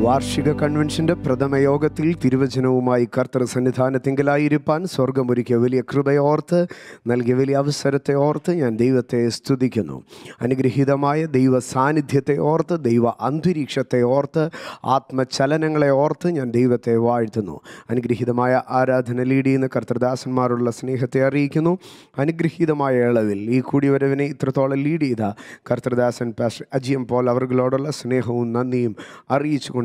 വാർഷിക കൺവെൻഷന്റെ പ്രഥമ യോഗത്തിൽ തിരുവചനവുമായി കർത്തൃ സന്നിധാനത്തിങ്കലായിരിക്കാൻ സ്വർഗമൊരുക്കിയ വലിയ കൃപയോർത്ത് നൽകിയ വലിയ അവസരത്തെ ഓർത്ത് ഞാൻ ദൈവത്തെ സ്തുതിക്കുന്നു. അനുഗ്രഹീതമായ ദൈവ സാന്നിധ്യത്തെ ഓർത്ത്, ദൈവ അന്തരീക്ഷത്തെ ഓർത്ത്, ആത്മചലനങ്ങളെ ഓർത്ത് ഞാൻ ദൈവത്തെ വാഴ്ത്തുന്നു. അനുഗ്രഹീതമായ ആരാധന ലീഡ് ചെയ്യുന്ന കർത്തൃദാസന്മാരുള്ള സ്നേഹത്തെ അറിയിക്കുന്നു. അനുഗ്രഹീതമായ ഇളവിൽ ഈ കൂടിവരവിനെ ഇത്രത്തോളം ലീഡ് ചെയ്ത കർത്തൃദാസൻ പാസ്റ്റർ അജിയം പോൾ അവர்களോടുള്ള സ്നേഹവും നന്ദിയും അറിയിച്ചുകൊണ്ട്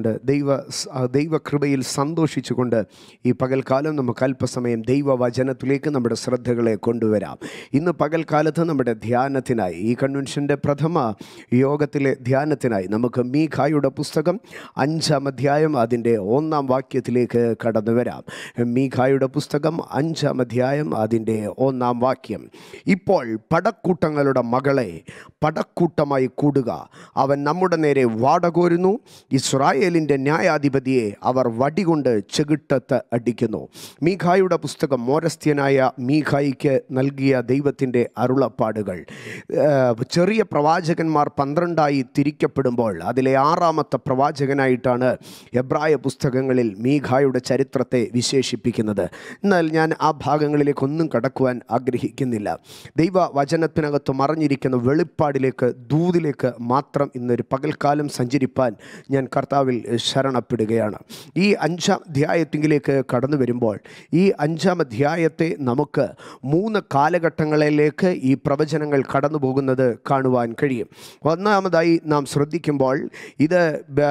ദൈവകൃപയിൽ സന്തോഷിച്ചുകൊണ്ട് ഈ പകൽക്കാലം നമുക്ക് അല്പസമയം ദൈവവചനത്തിലേക്ക് നമ്മുടെ ശ്രദ്ധകളെ കൊണ്ടുവരാം. ഇന്ന് പകൽക്കാലത്ത് നമ്മുടെ ധ്യാനത്തിനായി, ഈ കൺവെൻഷൻ്റെ പ്രഥമ യോഗത്തിലെ ധ്യാനത്തിനായി നമുക്ക് മീഖായുടെ പുസ്തകം 5-ാം അധ്യായം അതിൻ്റെ 1-ാം വാക്യത്തിലേക്ക് കടന്നു വരാം. മീഖായുടെ പുസ്തകം 5-ാം അധ്യായം അതിൻ്റെ 1-ാം വാക്യം. ഇപ്പോൾ പടക്കൂട്ടങ്ങളുടെ മകളെ പടക്കൂട്ടമായി കൂടുക, അവൻ നമ്മുടെ നേരെ വാടകോരുന്നു. ഇസ്രായേലിൻ്റെ ന്യായാധിപതിയെ അവർ വടികൊണ്ട് ചെകിട്ടത്ത് അടിക്കുന്നു. മീഖായുടെ പുസ്തകം മോരസ്ത്യനായ മീഖായിക്ക് നൽകിയ ദൈവത്തിൻ്റെ അരുളപ്പാടുകൾ. ചെറിയ പ്രവാചകന്മാർ 12 തിരിക്കപ്പെടുമ്പോൾ അതിലെ 6-ാമത്തെ പ്രവാചകനായിട്ടാണ് എബ്രായ പുസ്തകങ്ങളിൽ മീഖായുടെ ചരിത്രത്തെ വിശേഷിപ്പിക്കുന്നത്. എന്നാൽ ഞാൻ ആ ഭാഗങ്ങളിലേക്കൊന്നും കടക്കുവാൻ ആഗ്രഹിക്കുന്നില്ല. ദൈവവചനത്തിനകത്ത് മറഞ്ഞിരിക്കുന്ന വെളിപ്പാടിലേക്ക്, ദൂതിലേക്ക് മാത്രം ഇന്നൊരു പകൽക്കാലം സഞ്ചരിപ്പാൻ ഞാൻ കർത്താവിൽ ശരണപ്പെടുകയാണ്. ഈ 5-ാം അധ്യായത്തിലേക്ക് കടന്നു വരുമ്പോൾ ഈ 5-ാം അധ്യായത്തെ നമുക്ക് 3 കാലഘട്ടങ്ങളിലേക്ക് ഈ പ്രവചനങ്ങൾ കടന്നു പോകുന്നത് കാണുവാൻ കഴിയും. ഒന്നാമതായി നാം ശ്രദ്ധിക്കുമ്പോൾ ഇത്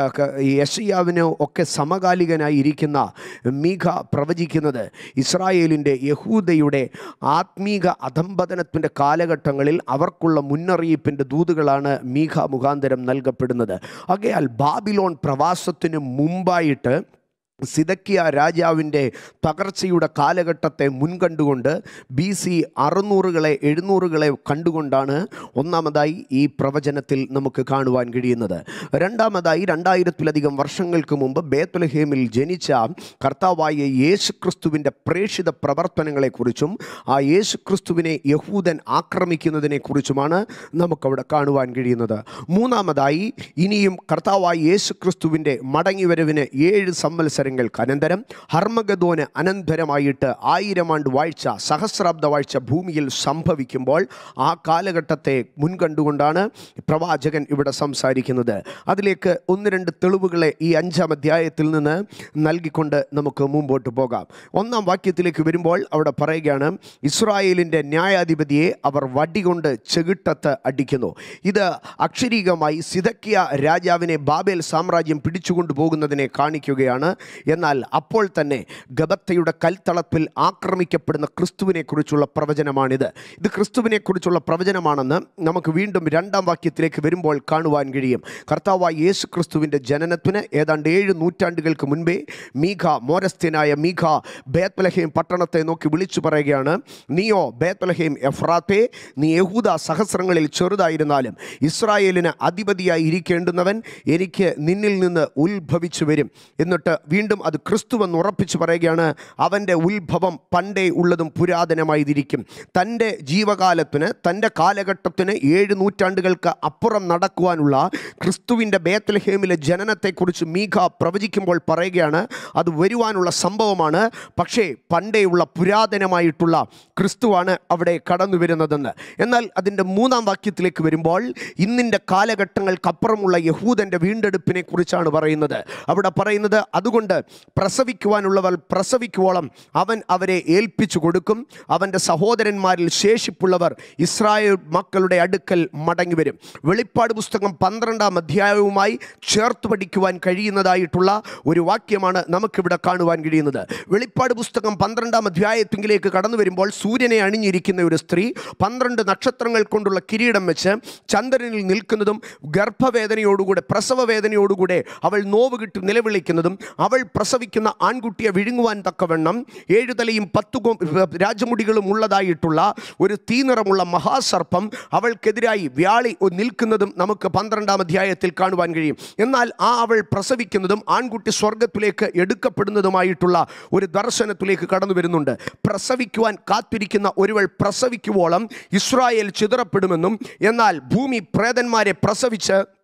യെശയ്യാവിന് ഒക്കെ സമകാലികനായി ഇരിക്കുന്ന മീഖ പ്രവചിക്കുന്നത് ഇസ്രായേലിൻ്റെ, യഹൂദയുടെ ആത്മീക അധംപതനത്തിൻ്റെ കാലഘട്ടങ്ങളിൽ അവർക്കുള്ള മുന്നറിയിപ്പിൻ്റെ ദൂതുകളാണ് മീഖ മുഖാന്തരം നൽകപ്പെടുന്നത്. ആകയാൽ ബാബിലോൺ പ്രവാസത്തിന് മുമ്പായിട്ട് സിദക്കിയ രാജാവിൻ്റെ തകർച്ചയുടെ കാലഘട്ടത്തെ മുൻകണ്ടുകൊണ്ട് BC 600-കളെ 700-കളെ കണ്ടുകൊണ്ടാണ് ഒന്നാമതായി ഈ പ്രവചനത്തിൽ നമുക്ക് കാണുവാൻ കഴിയുന്നത്. രണ്ടാമതായി 2000-ലധികം വർഷങ്ങൾക്ക് മുമ്പ് ബേത്ലഹേമിൽ ജനിച്ച കർത്താവായ യേശുക്രിസ്തുവിൻ്റെ പ്രേക്ഷിത പ്രവർത്തനങ്ങളെക്കുറിച്ചും ആ യേശുക്രിസ്തുവിനെ യഹൂദൻ ആക്രമിക്കുന്നതിനെക്കുറിച്ചുമാണ് നമുക്കവിടെ കാണുവാൻ കഴിയുന്നത്. മൂന്നാമതായി ഇനിയും കർത്താവായ യേശുക്രിസ്തുവിൻ്റെ മടങ്ങിവരവിന് 7 സംവത്സരം അനന്തരം ഹർമഗദോന് അനന്തരമായിട്ട് 1000 ആണ്ട് വാഴ്ച, സഹസ്രാബ്ദ വാഴ്ച ഭൂമിയിൽ സംഭവിക്കുമ്പോൾ ആ കാലഘട്ടത്തെ മുൻകണ്ടുകൊണ്ടാണ് പ്രവാചകൻ ഇവിടെ സംസാരിക്കുന്നത്. അതിലേക്ക് 1-2 തെളിവുകളെ ഈ 5-ാം അധ്യായത്തിൽ നിന്ന് നൽകിക്കൊണ്ട് നമുക്ക് മുമ്പോട്ട് പോകാം. 1-ാം വാക്യത്തിലേക്ക് വരുമ്പോൾ അവിടെ പറയുകയാണ്, ഇസ്രായേലിൻ്റെ ന്യായാധിപതിയെ അവർ വടികൊണ്ട് ചെകിട്ടത്ത് അടിക്കുന്നു. ഇത് അക്ഷരീകമായി സിദക്കിയ രാജാവിനെ ബാബേൽ സാമ്രാജ്യം പിടിച്ചുകൊണ്ടു പോകുന്നതിനെ കാണിക്കുകയാണ്. എന്നാൽ അപ്പോൾ തന്നെ ഗബത്തയുടെ കൽത്തളത്തിൽ ആക്രമിക്കപ്പെടുന്ന ക്രിസ്തുവിനെക്കുറിച്ചുള്ള പ്രവചനമാണിത്. ഇത് ക്രിസ്തുവിനെക്കുറിച്ചുള്ള പ്രവചനമാണെന്ന് നമുക്ക് വീണ്ടും 2-ാം വാക്യത്തിലേക്ക് വരുമ്പോൾ കാണുവാൻ കഴിയും. കർത്താവായ യേശു ക്രിസ്തുവിൻ്റെ ജനനത്തിന് ഏതാണ്ട് 7 നൂറ്റാണ്ടുകൾക്ക് മുൻപേ മീഖ, മോരസ്ത്യനായ മീഖ ബേത്ലഹേം പട്ടണത്തെ നോക്കി വിളിച്ചു പറയുകയാണ്, നീയോ ബേത്ലഹേം എഫ്രാത്തേ, നീ യഹൂദ സഹസ്രങ്ങളിൽ ചെറുതായിരുന്നാലും ഇസ്രായേലിന് അധിപതിയായി ഇരിക്കേണ്ടുന്നവൻ എനിക്ക് നിന്നിൽ നിന്ന് ഉത്ഭവിച്ചു വരും. എന്നിട്ട് വീണ്ടും അത് ക്രിസ്തുവെന്ന് ഉറപ്പിച്ച് പറയുകയാണ്, അവൻ്റെ ഉത്ഭവം പണ്ടേ ഉള്ളതും പുരാതനമായിരിക്കും. തൻ്റെ ജീവകാലത്തിന്, തൻ്റെ കാലഘട്ടത്തിന് 7 നൂറ്റാണ്ടുകൾക്ക് അപ്പുറം നടക്കുവാനുള്ള ക്രിസ്തുവിൻ്റെ ബേത്ലഹേമിലെ ജനനത്തെക്കുറിച്ച് മീഖ പ്രവചിക്കുമ്പോൾ പറയുകയാണ്, അത് വരുവാനുള്ള സംഭവമാണ്. പക്ഷേ പണ്ടേയുള്ള പുരാതനമായിട്ടുള്ള ക്രിസ്തുവാണ് അവിടെ കടന്നു വരുന്നതെന്ന്. എന്നാൽ അതിൻ്റെ 3-ാം വാക്യത്തിലേക്ക് വരുമ്പോൾ ഇന്നിൻ്റെ കാലഘട്ടങ്ങൾക്കപ്പുറമുള്ള യഹൂദൻ്റെ വീണ്ടെടുപ്പിനെ കുറിച്ചാണ് പറയുന്നത്. അവിടെ പറയുന്നത്, അതുകൊണ്ട് പ്രസവിക്കുവാനുള്ളവർ പ്രസവിക്കുവോളം അവൻ അവരെ ഏൽപ്പിച്ചു കൊടുക്കും. അവൻ്റെ സഹോദരന്മാരിൽ ശേഷിപ്പുള്ളവർ ഇസ്രായേൽ മക്കളുടെ അടുക്കൽ മടങ്ങി വരും. വെളിപ്പാട് പുസ്തകം 12-ാം അധ്യായവുമായി ചേർത്ത് പഠിക്കുവാൻ കഴിയുന്നതായിട്ടുള്ള ഒരു വാക്യമാണ് നമുക്കിവിടെ കാണുവാൻ കഴിയുന്നത്. വെളിപ്പാട് പുസ്തകം 12-ാം അധ്യായത്തിലേക്ക് കടന്നു വരുമ്പോൾ സൂര്യനെ അണിഞ്ഞിരിക്കുന്ന ഒരു സ്ത്രീ 12 നക്ഷത്രങ്ങൾ കൊണ്ടുള്ള കിരീടം വെച്ച് ചന്ദ്രനിൽ നിൽക്കുന്നതും ഗർഭവേദനയോടുകൂടെ, പ്രസവവേദനയോടുകൂടെ അവൾ നോവ് കിട്ടി നിലവിളിക്കുന്നതും, അവൾ പ്രസവിക്കുന്ന ആൺകുട്ടിയെ വിഴുങ്ങുവാൻ തക്കവണ്ണം 7 തലയും 10 രാജമുടികളും ഉള്ളതായിട്ടുള്ള ഒരു തീനിറമുള്ള മഹാസർപ്പം അവൾക്കെതിരായി വ്യാളി നിൽക്കുന്നതും നമുക്ക് 12-ാം അധ്യായത്തിൽ കാണുവാൻ കഴിയും. എന്നാൽ അവൾ പ്രസവിക്കുന്നതും ആൺകുട്ടി സ്വർഗത്തിലേക്ക് എടുക്കപ്പെടുന്നതുമായിട്ടുള്ള ഒരു ദർശനത്തിലേക്ക് കടന്നു വരുന്നുണ്ട്. പ്രസവിക്കുവാൻ കാത്തിരിക്കുന്ന ഒരുവൾ പ്രസവിക്കുവോളം ഇസ്രായേൽ ചിതറപ്പെടുമെന്നും, എന്നാൽ ഭൂമി പ്രേതന്മാരെ പ്രസവിച്ച്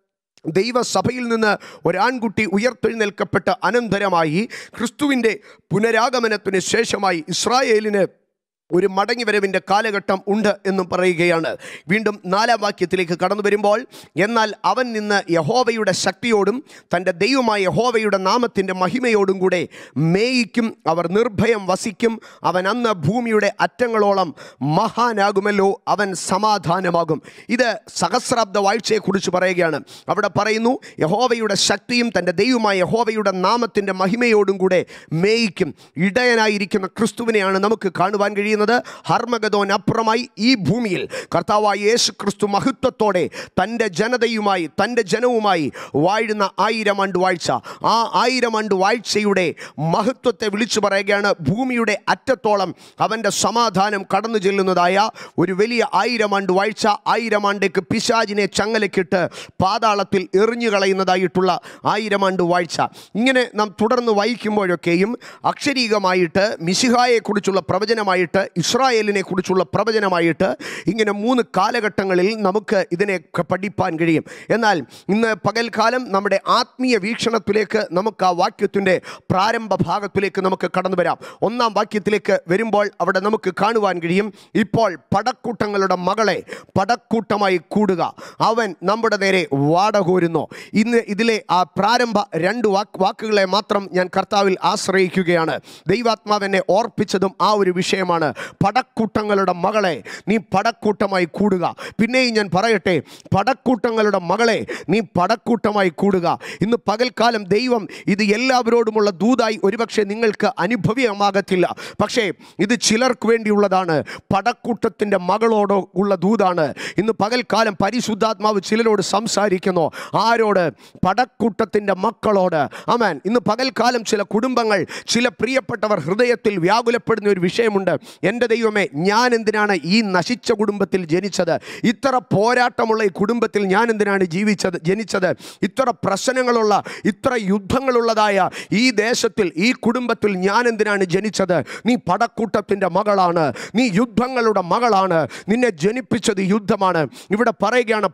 ദൈവസഭയിൽ നിന്ന് ഒരാൺകുട്ടി ഉയർത്തെഴുന്നേൽക്കപ്പെട്ട അനന്തരമായി ക്രിസ്തുവിൻ്റെ പുനരാഗമനത്തിന് ശേഷമായി ഇസ്രായേലിന് ഒരു മടങ്ങിവരവിൻ്റെ കാലഘട്ടം ഉണ്ട് എന്നും പറയുകയാണ്. വീണ്ടും 4-ാം വാക്യത്തിലേക്ക് കടന്നു വരുമ്പോൾ, എന്നാൽ അവൻ നിന്ന് യഹോവയുടെ ശക്തിയോടും തൻ്റെ ദൈവമായ യഹോവയുടെ നാമത്തിൻ്റെ മഹിമയോടും കൂടെ മേയിക്കും, അവർ നിർഭയം വസിക്കും. അവൻ അന്ന് ഭൂമിയുടെ അറ്റങ്ങളോളം മഹാനാകുമല്ലോ, അവൻ സമാധാനമാകും. ഇത് സഹസ്രാബ്ദ വാഴ്ചയെക്കുറിച്ച് പറയുകയാണ്. അവിടെ പറയുന്നു, യഹോവയുടെ ശക്തിയും തൻ്റെ ദൈവമായ യഹോവയുടെ നാമത്തിൻ്റെ മഹിമയോടും കൂടെ മേയിക്കും. ഇടയനായിരിക്കുന്ന ക്രിസ്തുവിനെയാണ് നമുക്ക് കാണുവാൻ കഴിയുന്നത്. ഹർമഗദോൻ അപ്പുറമായി ഈ ഭൂമിയിൽ കർത്താവായ യേശു ക്രിസ്തു മഹത്വത്തോടെ തൻ്റെ ജനതയുമായി തൻ്റെ ജനവുമായി വാഴുന്ന 1000 ആണ്ട് വാഴ്ച. ആ 1000 ആണ്ട് വാഴ്ചയുടെ മഹത്വത്തെ വിളിച്ചു പറയുകയാണ്. ഭൂമിയുടെ അറ്റത്തോളം അവൻ്റെ സമാധാനം കടന്നു ചെല്ലുന്നതായ ഒരു വലിയ 1000 ആണ്ട് വാഴ്ച. 1000 ആണ്ടേക്ക് പിശാചിനെ ചങ്ങലക്കിട്ട് പാതാളത്തിൽ എറിഞ്ഞു കളയുന്നതായിട്ടുള്ള 1000 ആണ്ട് വാഴ്ച. ഇങ്ങനെ നാം തുടർന്ന് വായിക്കുമ്പോഴൊക്കെയും അക്ഷരീകമായിട്ട് മിശിഹായെക്കുറിച്ചുള്ള പ്രവചനമായിട്ട്, ഇസ്രായേലിനെ കുറിച്ചുള്ള പ്രവചനമായിട്ട്, ഇങ്ങനെ 3 കാലഘട്ടങ്ങളിൽ നമുക്ക് ഇതിനെ പഠിപ്പാൻ കഴിയും. എന്നാൽ ഇന്ന് പകൽക്കാലം നമ്മുടെ ആത്മീയ വീക്ഷണത്തിലേക്ക് നമുക്ക് ആ വാക്യത്തിൻ്റെ പ്രാരംഭ ഭാഗത്തിലേക്ക് നമുക്ക് കടന്നു വരാം. 1-ാം വാക്യത്തിലേക്ക് വരുമ്പോൾ അവിടെ നമുക്ക് കാണുവാൻ കഴിയും, ഇപ്പോൾ പടക്കൂട്ടങ്ങളുടെ മകളെ പടക്കൂട്ടമായി കൂടുക, അവൻ നമ്മുടെ നേരെ വാടകോരുന്നു. ഇന്ന് ഇതിലെ ആ പ്രാരംഭ 2 വാക്കുകളെ മാത്രം ഞാൻ കർത്താവിൽ ആശ്രയിക്കുകയാണ്. ദൈവാത്മാവെന്നെ ഓർപ്പിച്ചതും ആ ഒരു വിഷയമാണ്. പടക്കൂട്ടങ്ങളുടെ മകളെ നീ പടക്കൂട്ടമായി കൂടുക. പിന്നെയും ഞാൻ പറയട്ടെ, പടക്കൂട്ടങ്ങളുടെ മകളെ നീ പടക്കൂട്ടമായി കൂടുക. ഇന്ന് പകൽക്കാലം ദൈവം ഇത് എല്ലാവരോടുമുള്ള ദൂതായി ഒരുപക്ഷെ നിങ്ങൾക്ക് അനുഭവമാകത്തില്ല. പക്ഷേ ഇത് ചിലർക്ക് വേണ്ടിയുള്ളതാണ്. പടക്കൂട്ടത്തിൻ്റെ മകളോട് ഉള്ള ദൂതാണ്. ഇന്ന് പകൽക്കാലം പരിശുദ്ധാത്മാവ് ചിലരോട് സംസാരിക്കുന്നു. ആരോട്? പടക്കൂട്ടത്തിൻ്റെ മക്കളോട്. ആമേൻ. ഇന്ന് പകൽക്കാലം ചില കുടുംബങ്ങൾ, ചില പ്രിയപ്പെട്ടവർ ഹൃദയത്തിൽ വ്യാകുലപ്പെടുന്ന ഒരു വിഷയമുണ്ട്. എൻ്റെ ദൈവമേ, ഞാൻ എന്തിനാണ് ഈ നശിച്ച കുടുംബത്തിൽ ജനിച്ചത്? ഇത്ര പോരാട്ടമുള്ള ഈ കുടുംബത്തിൽ ഞാൻ എന്തിനാണ് ജനിച്ചത്? ഇത്ര പ്രശ്നങ്ങളുള്ള, ഇത്ര യുദ്ധങ്ങളുള്ളതായ ഈ ദേശത്തിൽ, ഈ കുടുംബത്തിൽ ഞാൻ എന്തിനാണ് ജനിച്ചത്? നീ പടക്കൂട്ടത്തിൻ്റെ മകളാണ്. നീ യുദ്ധങ്ങളുടെ മകളാണ്. നിന്നെ ജനിപ്പിച്ചത് യുദ്ധമാണ്. ഇവിടെ പറയുകയാണ്,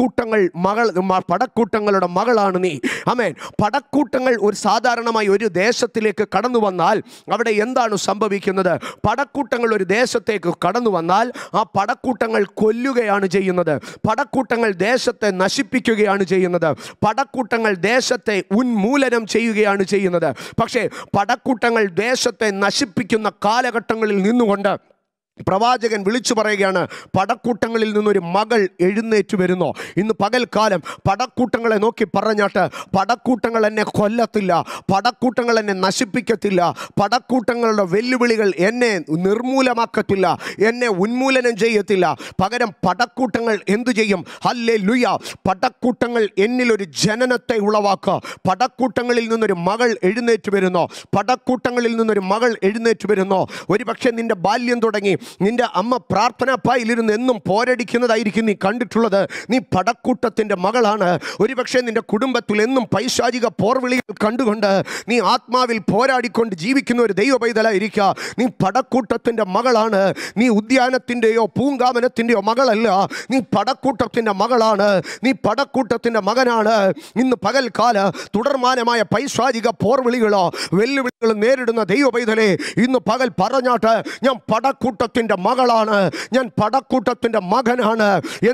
പടക്കൂട്ടങ്ങളുടെ മകളാണ് നീ. ആമേൻ. പടക്കൂട്ടങ്ങൾ ഒരു സാധാരണമായി ഒരു ദേശത്തിലേക്ക് കടന്നു വന്നാൽ അവിടെ എന്താണ് സംഭവിക്കുന്നത്? പടക്കൂട്ടങ്ങൾ ഒരു ദേശത്തേക്ക് കടന്നു വന്നാൽ ആ പടക്കൂട്ടങ്ങൾ കൊല്ലുകയാണ് ചെയ്യുന്നത്. പടക്കൂട്ടങ്ങൾ ദേശത്തെ നശിപ്പിക്കുകയാണ് ചെയ്യുന്നത്. പടക്കൂട്ടങ്ങൾ ദേശത്തെ ഉന്മൂലനം ചെയ്യുകയാണ് ചെയ്യുന്നത്. പക്ഷേ പടക്കൂട്ടങ്ങൾ ദേശത്തെ നശിപ്പിക്കുന്ന കാലഘട്ടങ്ങളിൽ നിന്നുകൊണ്ട് പ്രവാചകൻ വിളിച്ചു പറയുകയാണ്, പടക്കൂട്ടങ്ങളിൽ നിന്നൊരു മകൾ എഴുന്നേറ്റ് വരുന്നു. ഇന്ന് പകൽക്കാലം പടക്കൂട്ടങ്ങളെ നോക്കി പറഞ്ഞാട്ട്, പടക്കൂട്ടങ്ങൾ എന്നെ കൊല്ലത്തില്ല, പടക്കൂട്ടങ്ങൾ എന്നെ നശിപ്പിക്കത്തില്ല, പടക്കൂട്ടങ്ങളുടെ വെല്ലുവിളികൾ എന്നെ നിർമൂലമാക്കത്തില്ല, എന്നെ ഉന്മൂലനം ചെയ്യത്തില്ല. പകരം പടക്കൂട്ടങ്ങൾ എന്തു ചെയ്യും? ഹല്ലേലൂയ. പടക്കൂട്ടങ്ങൾ എന്നിലൊരു ജനനത്തെ ഉളവാക്കുക. പടക്കൂട്ടങ്ങളിൽ നിന്നൊരു മകൾ എഴുന്നേറ്റ് വരുന്നു. പടക്കൂട്ടങ്ങളിൽ നിന്നൊരു മകൾ എഴുന്നേറ്റ് വരുന്നു. ഒരു പക്ഷേ നിന്റെ ബാല്യം തുടങ്ങി നിന്റെ അമ്മ പ്രാർത്ഥനാ പായിലിരുന്ന് എന്നും പോരടിക്കുന്നതായിരിക്കും നീ കണ്ടിട്ടുള്ളത്. നീ പടക്കൂട്ടത്തിൻ്റെ മകളാണ്. ഒരുപക്ഷെ നിന്റെ കുടുംബത്തിൽ എന്നും പൈശാചിക പോർവിളികൾ കണ്ടുകൊണ്ട് നീ ആത്മാവിൽ പോരാടിക്കൊണ്ട് ജീവിക്കുന്ന ഒരു ദൈവ പൈതലായിരിക്കുക. നീ പടക്കൂട്ടത്തിൻ്റെ മകളാണ്. നീ ഉദ്യാനത്തിൻ്റെയോ പൂങ്കാവനത്തിൻ്റെയോ മകളല്ല. നീ പടക്കൂട്ടത്തിൻ്റെ മകളാണ്. നീ പടക്കൂട്ടത്തിൻ്റെ മകനാണ്. ഇന്ന് പകൽക്കാല തുടർമാനമായ പൈശാചിക പോർവിളികളോ വെല്ലുവിളികളോ നേരിടുന്ന ദൈവ പൈതലേ, ഇന്ന് പകൽ പറഞ്ഞാട്ട്, ഞാൻ പടക്കൂട്ടത്തിൻ്റെ മകളാണ്, ഞാൻ പടക്കൂട്ടത്തിൻ്റെ മകനാണ്.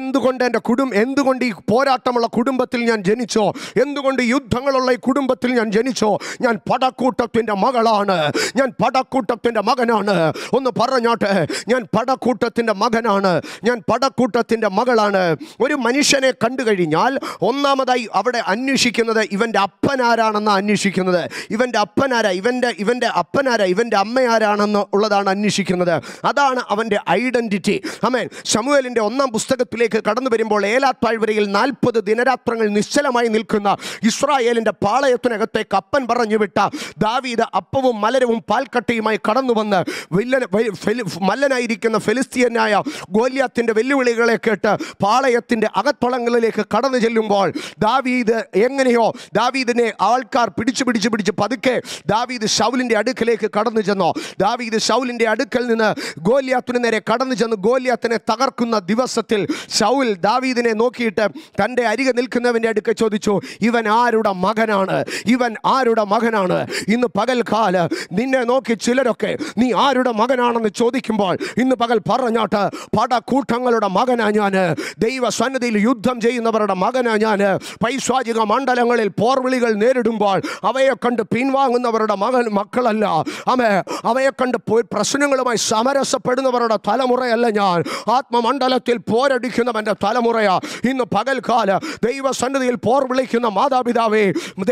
എന്തുകൊണ്ട് ഈ പോരാട്ടമുള്ള കുടുംബത്തിൽ ഞാൻ ജനിച്ചോ? എന്തുകൊണ്ട് യുദ്ധങ്ങളുള്ള ഈ കുടുംബത്തിൽ ഞാൻ ജനിച്ചോ? ഞാൻ പടക്കൂട്ടത്തിൻ്റെ മകളാണ്. ഞാൻ പടക്കൂട്ടത്തിൻ്റെ മകനാണ്. ഒന്ന് പറഞ്ഞാട്ടെ, ഞാൻ പടക്കൂട്ടത്തിൻ്റെ മകനാണ്. ഞാൻ പടക്കൂട്ടത്തിൻ്റെ മകളാണ്. ഒരു മനുഷ്യനെ കണ്ടു കഴിഞ്ഞാൽ ഒന്നാമതായി അവിടെ അന്വേഷിക്കുന്നത് ഇവൻ്റെ അപ്പനാരാണെന്ന് അന്വേഷിക്കുന്നത്. ഇവൻ്റെ അപ്പനാരാ, ഇവൻ്റെ അപ്പനാരാ, ഇവൻ്റെ അമ്മയാരാണെന്ന് ഉള്ളതാണ് അന്വേഷിക്കുന്നത്. അതാണ് അവൻ്റെ ഐഡന്റിറ്റി. ആമേൻ. ശമൂവേലിൻ്റെ 1-ാം പുസ്തകത്തിലേക്ക് കടന്നു വരുമ്പോൾ ഏലാത്ത് താഴ്വരയിൽ 40 ദിനരാത്രങ്ങൾ നിശ്ചലമായി നിൽക്കുന്ന ഇസ്രായേലിൻ്റെ പാളയത്തിനകത്തേക്ക് അപ്പൻ പറഞ്ഞു വിട്ട ദാവീദ് അപ്പവും മലരവും പാൽക്കട്ടയുമായി കടന്നു വന്ന് മല്ലനായിരിക്കുന്ന ഫെലിസ്തീനായ ഗോലിയാത്തിൻ്റെ വെല്ലുവിളികളെ കേട്ട് പാളയത്തിൻ്റെ അകത്തളങ്ങളിലേക്ക് കടന്നു ചെല്ലുമ്പോൾ ദാവീദിനെ ആൾക്കാർ പിടിച്ച് പതുക്കെ ദാവീദ് ശൗലിൻ്റെ അടുക്കലേക്ക് കടന്നു ചെന്നു. ദാവീദ് ശൗലിൻ്റെ അടുക്കൽ നിന്ന് ഗോലിയാത്തിന് നേരെ കടന്നു ചെന്ന് ഗോലിയാത്തിനെ തകർക്കുന്ന ദിവസത്തിൽ ശൗൽ ദാവീദിനെ നോക്കിയിട്ട് തൻ്റെ അരികെ നിൽക്കുന്നവൻ്റെ അടുക്ക ചോദിച്ചു, ഇവൻ ആരുടെ മകനാണ്? ഇവൻ ആരുടെ മകനാണ്? ഇന്ന് പകൽക്കാല നിന്നെ നോക്കി ചിലരൊക്കെ നീ ആരുടെ മകനാണെന്ന് ചോദിക്കുമ്പോൾ ഇന്ന് പകൽ പറഞ്ഞാട്ട്, പടക്കൂട്ടങ്ങളുടെ മകനാ ഞാൻ, ദൈവസന്നിധിയിൽ യുദ്ധം ചെയ്യുന്നവരുടെ മകനാ ഞാൻ, പൈശാചിക മണ്ഡലങ്ങളിൽ പോർവിളികൾ നേരിടുമ്പോൾ അവയെ കണ്ട് പിൻവാങ്ങുന്നവരുടെ മക്കളല്ല, അവയെ കണ്ട് പ്രശ്നങ്ങളുമായി സമരസപ്പെടുന്നവരുടെ തലമുറയല്ല ഞാൻ, ആത്മമണ്ഡലത്തിൽ പോരടിക്കുന്നവൻ്റെ തലമുറയാ. ഇന്ന് പകൽക്കാല ദൈവസന്നിധിയിൽ പോർ വിളിക്കുന്ന മാതാപിതാവേ,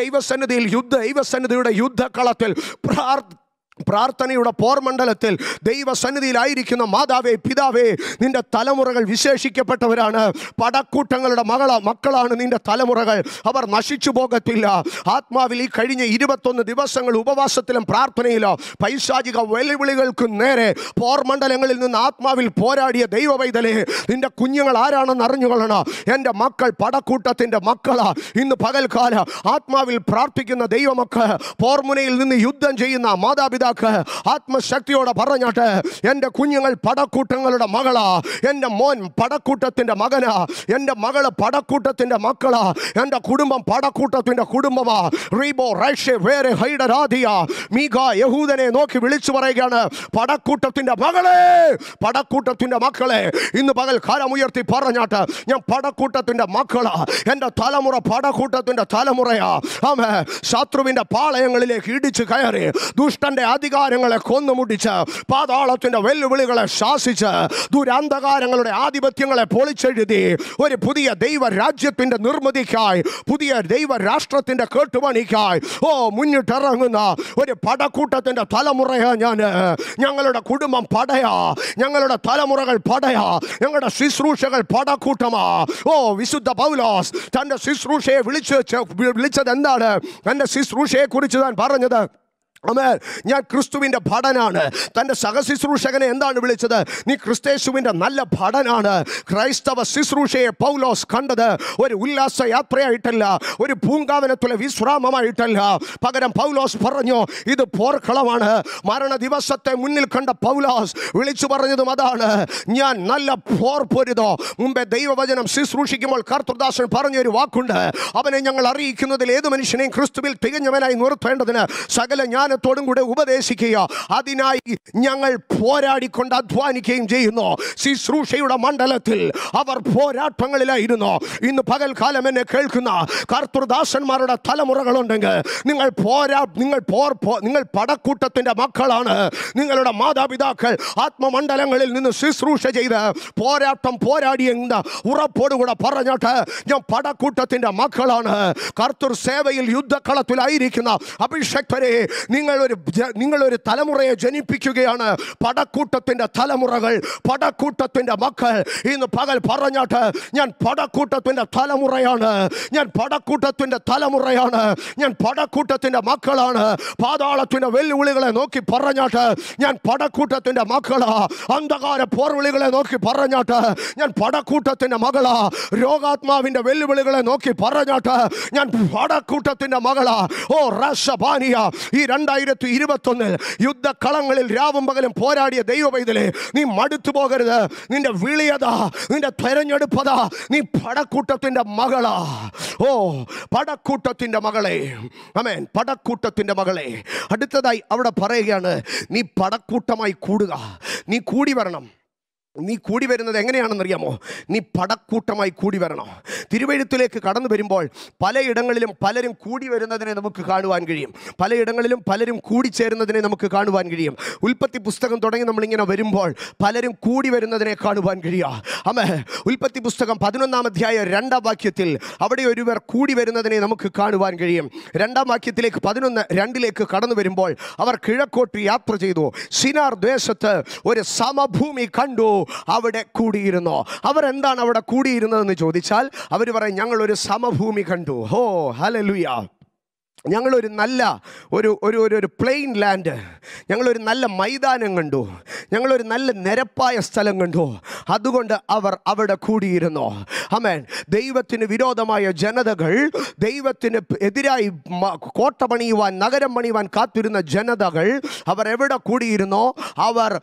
ദൈവസന്നിധിയുടെ യുദ്ധക്കളത്തിൽ പ്രാർത്ഥനയുടെ പോർമണ്ഡലത്തിൽ ദൈവസന്നിധിയിലായിരിക്കുന്ന മാതാവേ, പിതാവേ, നിന്റെ തലമുറകൾ വിശേഷിക്കപ്പെട്ടവരാണ്. പടക്കൂട്ടങ്ങളുടെ മക്കളാണ് നിന്റെ തലമുറകൾ. അവർ നശിച്ചു പോകത്തില്ല. ആത്മാവിൽ ഈ കഴിഞ്ഞ 21 ദിവസങ്ങൾ ഉപവാസത്തിലും പ്രാർത്ഥനയിലോ പൈശാചിക വെല്ലുവിളികൾക്ക് നേരെ പോർമണ്ഡലങ്ങളിൽ നിന്ന് ആത്മാവിൽ പോരാടിയ ദൈവവൈതലേ, നിന്റെ കുഞ്ഞുങ്ങൾ ആരാണെന്ന് അറിഞ്ഞുകൊള്ളണം. എൻ്റെ മക്കൾ പടക്കൂട്ടത്തിൻ്റെ മക്കളാ. ഇന്ന് പകൽക്കാല ആത്മാവിൽ പ്രാർത്ഥിക്കുന്ന ദൈവമക്കൾ, പോർമുനയിൽ നിന്ന് യുദ്ധം ചെയ്യുന്ന മാതാപിതാക്കൾ ആത്മശക്തിയോടെ പറഞ്ഞാട്ട്, എൻ്റെ കുഞ്ഞുങ്ങൾ പടക്കൂട്ടങ്ങളുടെ മകളാ, എൻ്റെ മോൻ പടക്കൂട്ടത്തിൻ്റെ മകനാ, എൻ്റെ മകള് പടക്കൂട്ടത്തിൻ്റെ മക്കളാ, എൻ്റെ കുടുംബം പടക്കൂട്ടത്തിൻ്റെ കുടുംബമാ. റീബോ റൈഷെ വേറെ ഹൈഡരാധിയ മീക യഹൂദനെ നോക്കി വിളിച്ചു പറയുകയാണ്, പടക്കൂട്ടത്തിൻ്റെ മകളെ, പടക്കൂട്ടത്തിൻ്റെ മക്കളെ. ഇന്ന് പകൽ കാലമുയർത്തി പറഞ്ഞാട്ട്, ഞാൻ പടക്കൂട്ടത്തിൻ്റെ മക്കളാ, എൻ്റെ തലമുറ പടക്കൂട്ടത്തിൻ്റെ തലമുറയാ. ശത്രുവിൻ്റെ പാളയങ്ങളിലേക്ക് ഇടിച്ചു കയറി ദുഷ്ടന്റെ അധികാരങ്ങളെ കൊന്നുമുടിച്ച് പാതാളത്തിന്റെ വെല്ലുവിളികളെ ശാസിച്ച് ദുരന്ധകാരങ്ങളുടെ ആധിപത്യങ്ങളെ പൊളിച്ചെഴുതി ഒരു പുതിയ ദൈവരാജ്യത്തിന്റെ നിർമ്മിതിക്കായി, പുതിയ ദൈവരാഷ്ട്രത്തിന്റെ കേട്ടുപണിക്കായി മുന്നിട്ടിറങ്ങുന്ന ഒരു പടക്കൂട്ടത്തിന്റെ തലമുറയാ ഞാൻ. ഞങ്ങളുടെ കുടുംബം പടയാ, ഞങ്ങളുടെ തലമുറകൾ പടയാ, ഞങ്ങളുടെ ശുശ്രൂഷകൾ പടക്കൂട്ടമാ. വിശുദ്ധ പൗലോസ് തന്റെ ശുശ്രൂഷയെ വിളിച്ചത് എന്താണ്? തന്റെ ശുശ്രൂഷയെ കുറിച്ച് താൻ പറഞ്ഞത്, ഞാൻ ക്രിസ്തുവിൻ്റെ ഭടനാണ്. തൻ്റെ സഹശുശ്രൂഷകനെ എന്താണ് വിളിച്ചത്? നീ ക്രിസ്തേശുവിൻ്റെ നല്ല ഭടനാണ്. ക്രൈസ്തവ ശുശ്രൂഷയെ പൗലോസ് കണ്ടത് ഒരു ഉല്ലാസ യാത്രയായിട്ടല്ല, ഒരു പൂങ്കാവനത്തിലെ വിശ്രാമമായിട്ടല്ല. പകരം പൗലോസ് പറഞ്ഞു, ഇത് പോർക്കളമാണ്. മരണ ദിവസത്തെ മുന്നിൽ കണ്ട പൗലോസ് വിളിച്ചു പറഞ്ഞതും അതാണ്, ഞാൻ നല്ല പോർ പൊരുതോ. മുമ്പേ ദൈവവചനം ശുശ്രൂഷിക്കുമ്പോൾ കർത്തൃദാസൻ പറഞ്ഞൊരു വാക്കുണ്ട്, അവനെ ഞങ്ങൾ അറിയിക്കുന്നതിൽ ഏത് മനുഷ്യനെയും ക്രിസ്തുവിൽ തികഞ്ഞവനായി നിർത്തേണ്ടതിന് സകല ജ്ഞാനത്തോടും കൂടെ ഉപദേശിക്കുക. അതിനായി ഞങ്ങൾ പോരാടിക്കൊണ്ട് അധ്വാനിക്കുകയും ചെയ്യുന്നു. ശുശ്രൂഷയുടെ മണ്ഡലത്തിൽ അവർ പോരാട്ടങ്ങളിലായിരുന്നു. ഇന്ന് പകൽക്കാലം എന്നെ കേൾക്കുന്ന കർത്തൃദാസന്മാരുടെ തലമുറകളുണ്ടെങ്കിൽ നിങ്ങൾ പടക്കൂട്ടത്തിന്റെ മക്കളാണ്. നിങ്ങളുടെ മാതാപിതാക്കൾ ആത്മമണ്ഡലങ്ങളിൽ നിന്ന് ശുശ്രൂഷ ചെയ്ത് പോരാടിയെന്ന ഉറപ്പോടുകൂടെ പറഞ്ഞിട്ട്, ഞാൻ പടക്കൂട്ടത്തിന്റെ മക്കളാണ്. കർത്തൃ സേവയിൽ യുദ്ധക്കളത്തിലായിരിക്കുന്ന അഭിഷക്തരെ, നിങ്ങളൊരു തലമുറയെ ജനിപ്പിക്കുകയാണ്. പടക്കൂട്ടത്തിന്റെ തലമുറകൾ, പടക്കൂട്ടത്തിന്റെ മക്കൾ. ഇന്ന് പകൽ പറഞ്ഞാട്ട്, ഞാൻ പടക്കൂട്ടത്തിന്റെ തലമുറയാണ്, ഞാൻ പടക്കൂട്ടത്തിന്റെ തലമുറയാണ്, ഞാൻ പടക്കൂട്ടത്തിന്റെ മക്കളാണ്. പാതാളത്തിന്റെ വെല്ലുവിളികളെ നോക്കി പറഞ്ഞാട്ട്, ഞാൻ പടക്കൂട്ടത്തിന്റെ മക്കളാ. അന്ധകാര പോർവിളികളെ നോക്കി പറഞ്ഞാട്ട്, ഞാൻ പടക്കൂട്ടത്തിന്റെ മകളാ. രോഗാത്മാവിന്റെ വെല്ലുവിളികളെ നോക്കി പറഞ്ഞാട്ട്, ഞാൻ പടക്കൂട്ടത്തിന്റെ മകളാ. റഷബാനിയ, ഈ 2021 യുദ്ധക്കളങ്ങളിൽ രാവും പകലും പോരാടിയ ദൈവവൈതലേ, നീ മടുത്തു പോകരുത്. നിന്റെ വിളിയതാ, നിന്റെ തെരഞ്ഞെടുപ്പതാ. നീ പടക്കൂട്ടത്തിന്റെ മകളാ. പടക്കൂട്ടത്തിന്റെ മകളെ. ആമേൻ. പടക്കൂട്ടത്തിന്റെ മകളെ. അടുത്തതായി അവിടെ പറയുകയാണ്, നീ പടക്കൂട്ടമായി കൂടുക. നീ കൂടി വരണം. നീ കൂടി വരുന്നത് എങ്ങനെയാണെന്നറിയാമോ? നീ പടക്കൂട്ടമായി കൂടി വരണം. തിരുവെഴുത്തിലേക്ക് കടന്നു വരുമ്പോൾ പലയിടങ്ങളിലും പലരും കൂടി വരുന്നതിനെ നമുക്ക് കാണുവാൻ കഴിയും. പലയിടങ്ങളിലും പലരും കൂടിച്ചേരുന്നതിനെ നമുക്ക് കാണുവാൻ കഴിയും. ഉൽപ്പത്തി പുസ്തകം തുടങ്ങി നമ്മളിങ്ങനെ വരുമ്പോൾ പലരും കൂടി വരുന്നതിനെ കാണുവാൻ കഴിയുക. ഉൽപ്പത്തി പുസ്തകം 11-ാം അധ്യായം 2-ാം വാക്യത്തിൽ അവിടെ ഒരുവർ കൂടി വരുന്നതിനെ നമുക്ക് കാണുവാൻ കഴിയും. 2-ാം വാക്യത്തിലേക്ക് 11:2 കടന്നു വരുമ്പോൾ അവർ കിഴക്കോട്ട് യാത്ര ചെയ്തു. സിനാർ ദേശത്ത് ഒരു സമഭൂമി കണ്ടു, അവിടെ കൂടിയിരുന്നു. അവരെന്താണ് അവിടെ കൂടിയിരുന്നതെന്ന് ചോദിച്ചാൽ അവർ പറയും, ഞങ്ങൾ ഒരു സമഭൂമി കണ്ടു. ഹല്ലേലൂയ. ഞങ്ങളൊരു നല്ല ഒരു പ്ലെയിൻ ലാൻഡ്, ഞങ്ങളൊരു നല്ല മൈതാനം കണ്ടു, ഞങ്ങളൊരു നല്ല നിരപ്പായ സ്ഥലം കണ്ടു. അതുകൊണ്ട് അവർ അവിടെ കൂടിയിരുന്നു. ആമേൻ. ദൈവത്തിന് വിരോധമായ ജനതകൾ, ദൈവത്തിന് എതിരായി കോട്ട പണിയുവാൻ, നഗരം പണിയുവാൻ കാത്തിരുന്ന ജനതകൾ അവർ എവിടെ കൂടിയിരുന്നോ അവർ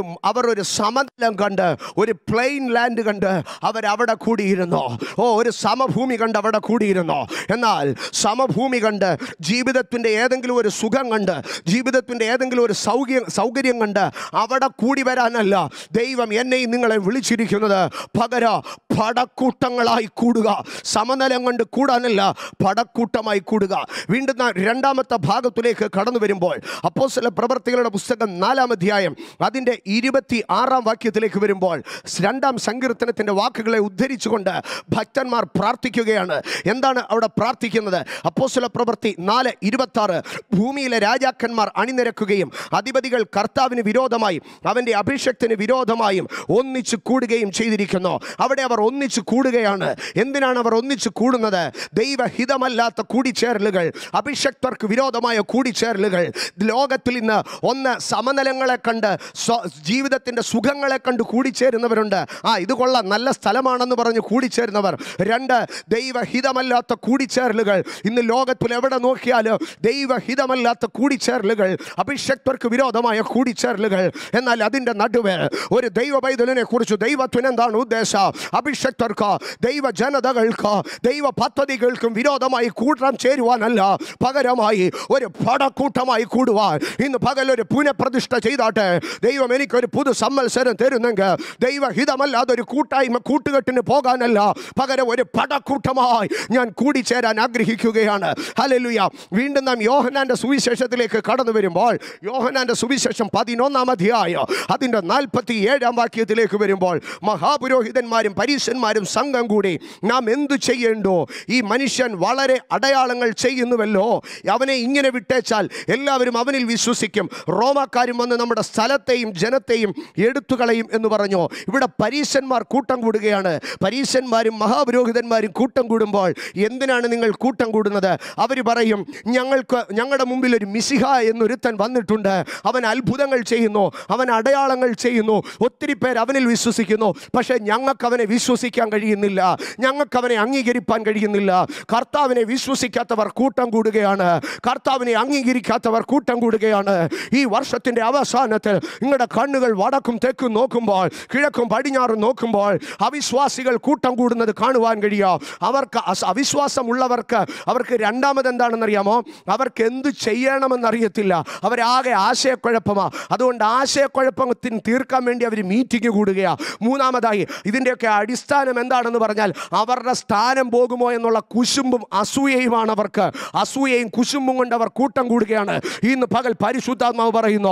ഒരു സമതലം കണ്ട്, ഒരു പ്ലെയിൻ ലാൻഡ് കണ്ട് അവരവിടെ കൂടിയിരുന്നു. ഒരു സമഭൂമി കണ്ട് അവിടെ കൂടിയിരുന്നു. എന്നാൽ സമഭൂമി കണ്ട്, ജീവിതത്തിൻ്റെ ഏതെങ്കിലും ഒരു സുഖം കണ്ട്, ജീവിതത്തിൻ്റെ ഏതെങ്കിലും ഒരു സൗകര്യം കണ്ട് അവിടെ കൂടി വരാനല്ല ദൈവം എന്നെയും നിങ്ങളെ വിളിച്ചിരിക്കുന്നത്. പകരം പടക്കൂട്ടങ്ങളായി കൂടുക. സമനിലം കൊണ്ട് കൂടാനല്ല, പടക്കൂട്ടമായി കൂടുക. വീണ്ടും രണ്ടാമത്തെ ഭാഗത്തിലേക്ക് കടന്നു വരുമ്പോൾ അപ്പോസ്തല പ്രവർത്തികളുടെ പുസ്തകം 4-ാം അധ്യായം അതിൻ്റെ 26-ാം വാക്യത്തിലേക്ക് വരുമ്പോൾ 2-ാം സങ്കീർത്തനത്തിൻ്റെ വാക്കുകളെ ഉദ്ധരിച്ചുകൊണ്ട് ഭക്തന്മാർ പ്രാർത്ഥിക്കുകയാണ്. എന്താണ് അവിടെ പ്രാർത്ഥിക്കുന്നത്? അപ്പോസ്തല പ്രവൃത്തി 4:26, ഭൂമിയിലെ രാജാക്കന്മാർ അണിനിരക്കുകയും അധിപതികൾ കർത്താവിന് വിരോധമായും അവൻ്റെ അഭിഷേകത്തിന് വിരോധമായും ഒന്നിച്ചു കൂടുകയും ചെയ്തിരിക്കുന്നു. അവിടെ അവർ ഒന്നിച്ചു കൂടുകയാണ്. എന്തിനാണ് അവർ ഒന്നിച്ചു കൂടുന്നത്? ദൈവഹിതമല്ലാത്ത കൂടിച്ചേരലുകൾ, അഭിഷക്തർക്ക് വിരോധമായ കൂടിച്ചേരലുകൾ. ലോകത്തിൽ ഇന്ന് ഒന്ന് സമനിലങ്ങളെ കണ്ട്, ജീവിതത്തിൻ്റെ സുഖങ്ങളെ കണ്ട് കൂടിച്ചേരുന്നവരുണ്ട്. ഇത് കൊള്ളാം, നല്ല സ്ഥലമാണെന്ന് പറഞ്ഞ് കൂടിച്ചേരുന്നവർ. 2, ദൈവഹിതമല്ലാത്ത കൂടിച്ചേരലുകൾ. ഇന്ന് ലോകത്തിൽ എവിടെ നോക്കിയാലും ദൈവഹിതമല്ലാത്ത കൂടിച്ചേരലുകൾ, അഭിഷക്തർക്ക് വിരോധമായ കൂടിച്ചേരലുകൾ. എന്നാൽ അതിൻ്റെ നടുവ് ഒരു ദൈവ പൈതലിനെ കുറിച്ച് ദൈവത്തിന് എന്താണ് ഉദ്ദേശം? അഭിഷക്തർക്ക്, ദൈവ ജനതകൾക്ക്, ദൈവ പദ്ധതികൾക്കും വിരോധമായി കൂട്ടം ചേരുവാനല്ല, പകരമായി ഒരു പടക്കൂട്ടമായി കൂടുവാൻ. ഇന്ന് പകലൊരു പുനഃപ്രതിഷ്ഠ ചെയ്താട്ടെ. ദൈവം എനിക്കൊരു പുതു സംവത്സരം തരുന്നെങ്കിൽ ദൈവഹിതമല്ലാതെ ഒരു കൂട്ടുകെട്ടിന് പോകാനല്ല, പകരം ഒരു പടക്കൂട്ടമായി ഞാൻ കൂടിച്ചേരാൻ ആഗ്രഹിക്കുകയാണ്. ഹല്ലേലൂയ. വീണ്ടും നാം യോഹന്നാന്റെ സുവിശേഷത്തിലേക്ക് കടന്നു വരുമ്പോൾ, യോഹന്നാന്റെ സുവിശേഷം 11-ാം അധ്യായം അതിൻ്റെ 47-ാം വാക്യത്തിലേക്ക് വരുമ്പോൾ, മഹാപുരോഹിതന്മാരും പരീശന്മാരും സംഘം കൂടി നാം എന്തു ചെയ്യേണ്ടോ? ഈ മനുഷ്യൻ വളരെ അടയാളങ്ങൾ ചെയ്യുന്നുവല്ലോ, അവനെ ഇങ്ങനെ വിട്ടേച്ചാൽ എല്ലാവരും അവനിൽ വിശ്വസിക്കും. റോമാക്കാരും വന്ന് നമ്മുടെ സ്ഥലത്തെയും ജനത്തെയും എടുത്തുകളയും എന്ന് പറഞ്ഞു. ഇവിടെ പരീശന്മാർ കൂട്ടം കൂടുകയാണ്. പരീശന്മാരും മഹാപുരോഹിതന്മാരും കൂട്ടം കൂടുമ്പോൾ എന്തിനാണ് നിങ്ങൾ കൂട്ടം കൂടുന്നത്? അവർ പറയും, ഞങ്ങളുടെ മുമ്പിൽ ഒരു മിശിഹ എന്നൊരുത്തൻ വന്നിട്ടുണ്ട്, അവൻ അത്ഭുതങ്ങൾ ചെയ്യുന്നു, അവൻ അടയാളങ്ങൾ ചെയ്യുന്നു, ഒത്തിരി പേർ അവനിൽ വിശ്വസിക്കുന്നു. പക്ഷേ ഞങ്ങൾക്ക് അവനെ വിശ്വസിക്കാൻ കഴിയുന്നില്ല, ഞങ്ങൾക്ക് അവനെ അംഗീകരിക്കാൻ കഴിയുന്നില്ല. കർത്താവിനെ വിശ്വസിക്കാത്തവർ കൂട്ടം കൂടുകയാണ്, കർത്താവിനെ അംഗീകരിക്കാത്തവർ കൂട്ടം കൂടുകയാണ്. ഈ വർഷത്തിൻ്റെ അവസാനത്തിൽ നിങ്ങളുടെ കണ്ണുകൾ വടക്കും തെക്കും നോക്കുമ്പോൾ, കിഴക്കും പടിഞ്ഞാറും നോക്കുമ്പോൾ അവിശ്വാസികൾ കൂട്ടം കൂടുന്നത് കാണുവാൻ കഴിയും. അവർക്ക് അവിശ്വാസമുള്ളവർക്ക് അവർക്ക് രണ്ടാമതെന്താണെന്നറിയാമോ? അവർക്ക് എന്ത് ചെയ്യണമെന്നറിയത്തില്ല, അവരാകെ ആശയക്കുഴപ്പമാണ്. അതുകൊണ്ട് ആശയക്കുഴപ്പത്തിന് തീർക്കാൻ വേണ്ടി അവർ മീറ്റിംഗ് കൂടുകയാണ്. മൂന്നാമതായി ഇതിൻ്റെയൊക്കെ അടിസ്ഥാനം എന്താണെന്ന് പറഞ്ഞാൽ അവരുടെ സ്ഥാനം പോകുമോ എന്നുള്ള കുശുമ്പും അസൂയയുമാണ് അവർക്ക്. അസൂയയും കുശുമ്പും കൊണ്ട് അവർ കൂട്ടം കൂടുകയാണ്. ഇന്ന് പകൽ പരിശുദ്ധാത്മാവ് പറയുന്നു,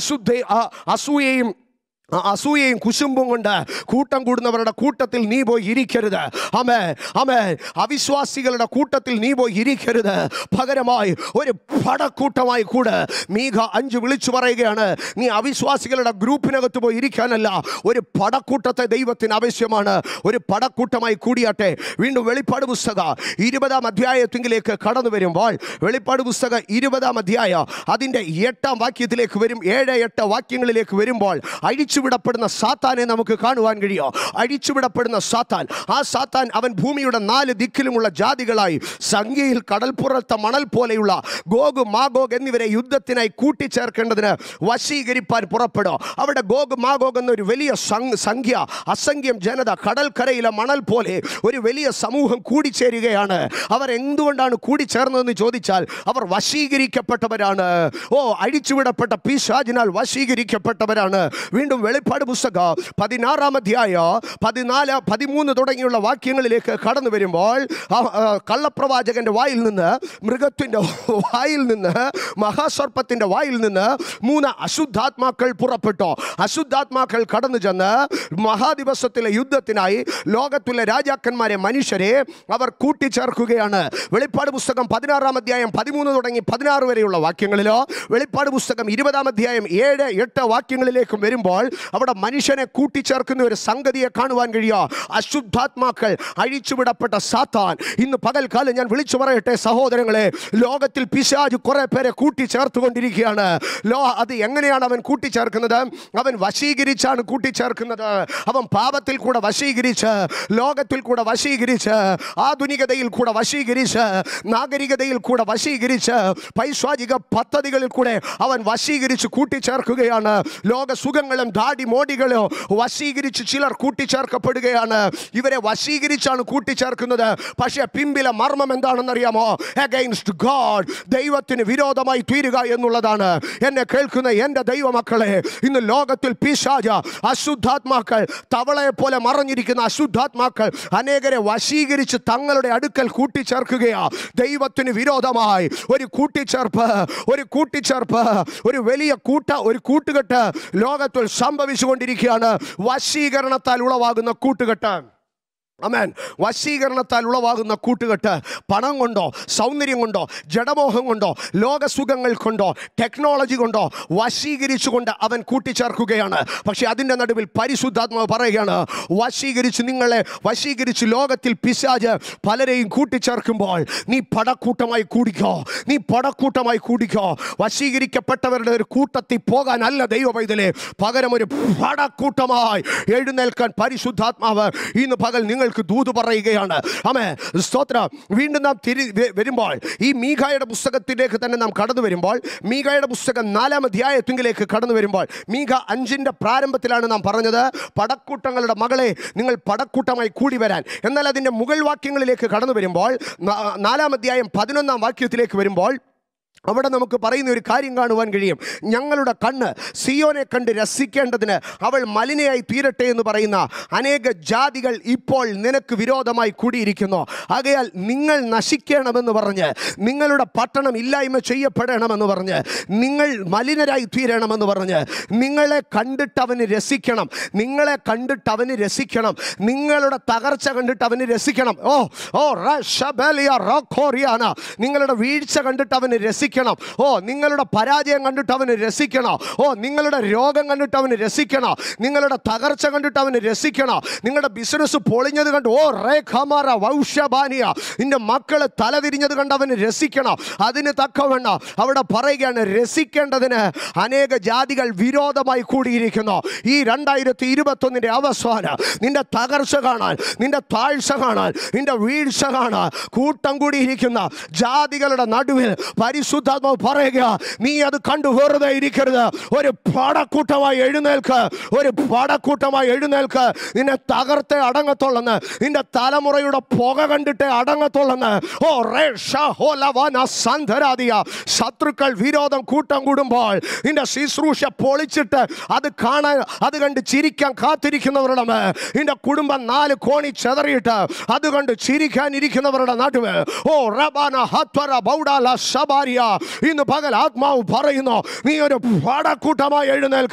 അസൂയയും കുശുമ്പും കൊണ്ട് കൂട്ടം കൂടുന്നവരുടെ കൂട്ടത്തിൽ നീ പോയി ഇരിക്കരുത്. ആമേൻ, ആമേൻ. അവിശ്വാസികളുടെ കൂട്ടത്തിൽ നീ പോയി ഇരിക്കരുത്. പകരമായി ഒരു പടക്കൂട്ടമായി കൂട്. മീഖ 5 വിളിച്ചു പറയുകയാണ്, നീ അവിശ്വാസികളുടെ ഗ്രൂപ്പിനകത്ത് പോയി ഇരിക്കാനല്ല, ഒരു പടക്കൂട്ടത്തെ ദൈവത്തിന് ആവശ്യമാണ്. ഒരു പടക്കൂട്ടമായി കൂടിയാട്ടെ. വീണ്ടും വെളിപ്പാട് പുസ്തകം 20-ാം അധ്യായത്തിലേക്ക് കടന്നു വരുമ്പോൾ, വെളിപ്പാട് പുസ്തകം 20-ാം അധ്യായം അതിൻ്റെ 8-ാം വാക്യത്തിലേക്ക് വരും, 7-8 വാക്യങ്ങളിലേക്ക് വരുമ്പോൾ അഴിച്ചുവിടപ്പെടുന്ന സാത്താനെ നമുക്ക് കാണുവാൻ കഴിയും. അഴിച്ചുവിടപ്പെടുന്ന സാത്താൻ, ആ സാത്താൻ അവൻ ഭൂമിയുടെ 4 ദിക്കിലുമുള്ള ജാതികളായി സംഖ്യയിൽ കടൽപ്പുറത്തെ മണൽ പോലെയുള്ള ഗോഗ് മാഗോഗ് എന്നിവരെ യുദ്ധത്തിനായി കൂട്ടിച്ചേർക്കേണ്ടതിന് വശീകരിപ്പാൻ പുറപ്പെടും. അവിടെ ഗോഗ് മാഗോഗ് എന്നൊരു വലിയ സംഖ്യ, അസംഖ്യം ജനത, കടൽക്കരയിലെ മണൽ പോലെ ഒരു വലിയ സമൂഹം കൂടിച്ചേരുകയാണ്. അവർ എന്തുകൊണ്ടാണ് കൂടിച്ചേർന്നതെന്ന് ചോദിച്ചാൽ അവർ വശീകരിക്കപ്പെട്ടവരാണ്. അഴിച്ചുവിടപ്പെട്ട പിശാചിനാൽ വശീകരിക്കപ്പെട്ടവരാണ്. വീണ്ടും വെളിപ്പാട് പുസ്തകം 16-ാം അധ്യായം 14, 13 തുടങ്ങിയുള്ള വാക്യങ്ങളിലേക്ക് കടന്നു വരുമ്പോൾ, കള്ളപ്രവാചകന്റെ വായിൽ നിന്ന്, മൃഗത്തിൻ്റെ വായിൽ നിന്ന്, മഹാസർപ്പത്തിൻ്റെ വായിൽ നിന്ന് 3 അശുദ്ധാത്മാക്കൾ പുറപ്പെട്ടു. അശുദ്ധാത്മാക്കൾ കടന്നു ചെന്ന് മഹാദിവസത്തിലെ യുദ്ധത്തിനായി ലോകത്തിലെ രാജാക്കന്മാരെ, മനുഷ്യരെ അവർ കൂട്ടിച്ചേർക്കുകയാണ്. വെളിപ്പാട് പുസ്തകം 16-ാം അധ്യായം 13 തുടങ്ങി 16 വരെയുള്ള വാക്യങ്ങളിലോ, വെളിപ്പാട് പുസ്തകം 20-ാം അധ്യായം 7-8 വാക്യങ്ങളിലേക്കും വരുമ്പോൾ അവിടെ മനുഷ്യനെ കൂട്ടിച്ചേർക്കുന്ന ഒരു സംഗതിയെ കാണുവാൻ കഴിയുക. അശുദ്ധാത്മാക്കൾ, അഴിച്ചുവിടപ്പെട്ട സാത്താൻ. ഇന്ന് പകൽക്കാലം ഞാൻ വിളിച്ചു പറയട്ടെ സഹോദരങ്ങളെ, ലോകത്തിൽ പിശാച് കുറെ പേരെ കൂട്ടിച്ചേർത്തുകൊണ്ടിരിക്കുകയാണ്. അത് എങ്ങനെയാണ് അവൻ കൂട്ടിച്ചേർക്കുന്നത്? അവൻ വശീകരിച്ചാണ് കൂട്ടിച്ചേർക്കുന്നത്. അവൻ പാപത്തിൽ കൂടെ വശീകരിച്ച്, ലോകത്തിൽ കൂടെ വശീകരിച്ച്, ആധുനികതയിൽ കൂടെ വശീകരിച്ച്, നാഗരികതയിൽ കൂടെ വശീകരിച്ച്, പൈശാചിക പദ്ധതികളിൽ കൂടെ അവൻ വശീകരിച്ച് കൂട്ടിച്ചേർക്കുകയാണ്. ലോക സുഖങ്ങളും ദാടി മോടികളും വശീകരിച്ച് ചിലർ കൂട്ടിച്ചേർക്കപ്പെടുകയാണ്. ഇവരെ വശീകരിച്ചാണ് കൂട്ടിച്ചേർക്കുന്നത്. പക്ഷേ പിമ്പിലെ മർമ്മം എന്താണെന്നറിയാമോ? അഗൈൻസ്റ്റ് ഗോഡ്, ദൈവത്തിന് വിരോധമായി തീരുക എന്നുള്ളതാണ്. എന്നെ കേൾക്കുന്ന എൻ്റെ ദൈവമക്കളെ, ഇന്ന് ലോകത്തിൽ പിശാച, അശുദ്ധാത്മാക്കൾ, തവളയെ പോലെ മറഞ്ഞിരിക്കുന്ന അശുദ്ധാത്മാക്കൾ അനേകരെ വശീകരിച്ച് തങ്ങളുടെ അടുക്കൽ കൂട്ടിച്ചേർക്കുകയാ. ദൈവത്തിന് വിരോധമായി ഒരു കൂട്ടിച്ചേർപ്പ്, ഒരു വലിയ ഒരു കൂട്ടുകെട്ട് ലോകത്തിൽ സംഭവിച്ചുകൊണ്ടിരിക്കുകയാണ്. വശീകരണത്താൽ ഉളവാകുന്ന കൂട്ടുകെട്ട്. ആമേൻ. വശീകരണത്താൽ ഉളവാകുന്ന കൂട്ടുകെട്ട് പണം കൊണ്ടോ, സൗന്ദര്യം കൊണ്ടോ, ജഡമോഹം കൊണ്ടോ, ലോകസുഖങ്ങൾ കൊണ്ടോ, ടെക്നോളജി കൊണ്ടോ വശീകരിച്ചുകൊണ്ട് അവൻ കൂട്ടിച്ചേർക്കുകയാണ്. പക്ഷെ അതിൻ്റെ നടുവിൽ പരിശുദ്ധാത്മാവ് പറയുകയാണ്, നിങ്ങളെ വശീകരിച്ച് ലോകത്തിൽ പിശാച് പലരെയും കൂട്ടിച്ചേർക്കുമ്പോൾ നീ പടക്കൂട്ടമായി കൂടിക്കോ. വശീകരിക്കപ്പെട്ടവരുടെ ഒരു കൂട്ടത്തിൽ പോകാനല്ല ദൈവ പൈതലേ, പകരം ഒരു പടക്കൂട്ടമായി എഴുന്നേൽക്കാൻ പരിശുദ്ധാത്മാവ് ഇന്ന് പകൽ നിങ്ങൾക്ക് ദൂത് പറയുകയാണ്. ആമേൻ. സ്തോത്രം. വീണ്ടും നാം വരുമ്പോൾ ഈ മീഖയുടെ പുസ്തകത്തിലേക്ക് തന്നെ നാം കടന്നു വരുമ്പോൾ, മീഖയുടെ പുസ്തകം 4-ാം അധ്യായത്തിലേക്ക് കടന്നു വരുമ്പോൾ, മീഖ 5-ന്റെ പ്രാരംഭത്തിലാണ് നാം പറഞ്ഞത്, പടക്കൂട്ടങ്ങളുടെ മകളെ നിങ്ങൾ പടക്കൂട്ടമായി കൂടി വരാൻ. എന്നാൽ അതിൻ്റെ മുകൾ വാക്യങ്ങളിലേക്ക് കടന്നു വരുമ്പോൾ, 4-ാം അധ്യായം 11-ാം വാക്യത്തിലേക്ക് വരുമ്പോൾ അവിടെ നമുക്ക് പറയുന്ന ഒരു കാര്യം കാണുവാൻ കഴിയും. ഞങ്ങളുടെ കണ്ണ് സിയോനെ കണ്ട് രസിക്കേണ്ടതിന് അവൾ മലിനയായി തീരട്ടെ എന്ന് പറയുന്ന അനേക ജാതികൾ ഇപ്പോൾ നിനക്ക് വിരോധമായി കൂടിയിരിക്കുന്നു. ആകയാൽ നിങ്ങൾ നശിക്കണമെന്ന് പറഞ്ഞ്, നിങ്ങളുടെ പട്ടണം ഇല്ലായ്മ ചെയ്യപ്പെടണമെന്ന് പറഞ്ഞ്, നിങ്ങൾ മലിനരായി തീരണമെന്ന് പറഞ്ഞ്, നിങ്ങളെ കണ്ടിട്ട് അവന് രസിക്കണം, നിങ്ങളുടെ തകർച്ച കണ്ടിട്ട് അവന് രസിക്കണം. നിങ്ങളുടെ വീഴ്ച കണ്ടിട്ട് അവന് രസിക്കണം. നിങ്ങളുടെ പരാജയം കണ്ടിട്ട് അവന് രസിക്കണം. നിങ്ങളുടെ രോഗം കണ്ടിട്ട് അവന് രസിക്കണം. നിങ്ങളുടെ തകർച്ച കണ്ടിട്ട് അവന് രസിക്കണം. നിങ്ങളുടെ ബിസിനസ് പൊളിഞ്ഞത് കണ്ട് നിന്റെ മക്കള് തലതിരിഞ്ഞത് കണ്ട് അവന് രസിക്കണം. അതിന് തക്കവണ്ണം അവിടെ പറയുകയാണ്, രസിക്കേണ്ടതിന് അനേക ജാതികൾ വിരോധമായി കൂടിയിരിക്കുന്നു. ഈ 2021 അവസാനം നിന്റെ തകർച്ച കാണാൻ, നിന്റെ താഴ്ച കാണാൻ, നിന്റെ വീഴ്ച കാണാൻ കൂട്ടം കൂടിയിരിക്കുന്ന ജാതികളുടെ നടുവിൽ പരിശുദ്ധാത്മാവ് പറയുക, നീ അത് കണ്ടു വെറുതെ ഇരിക്കരുത്. ഒരു പടക്കൂട്ടമായി എഴുന്നേൽക്ക്. നിന്നെ തകർത്തേ അടങ്ങത്തുള്ളെന്ന്, നിന്റെ തലമുറയുടെ പുക കണ്ടിട്ടേ അടങ്ങത്തുള്ളെന്ന്. ശത്രുക്കൾ വിരോധം കൂട്ടം കൂടുമ്പോൾ നിന്റെ ശുശ്രൂഷ പൊളിച്ചിട്ട് അത് കണ്ട് ചിരിക്കാൻ കാത്തിരിക്കുന്നവരുടെ, നിന്റെ കുടുംബം 4 കോണി ചെതറിയിട്ട് അത് കണ്ട് ചിരിക്കാനിരിക്കുന്നവരുടെ നടുവ് ഇന്ന് പകൽ ആത്മാവ് പറയുന്നു, നീ ഒരു പടക്കൂട്ടമായി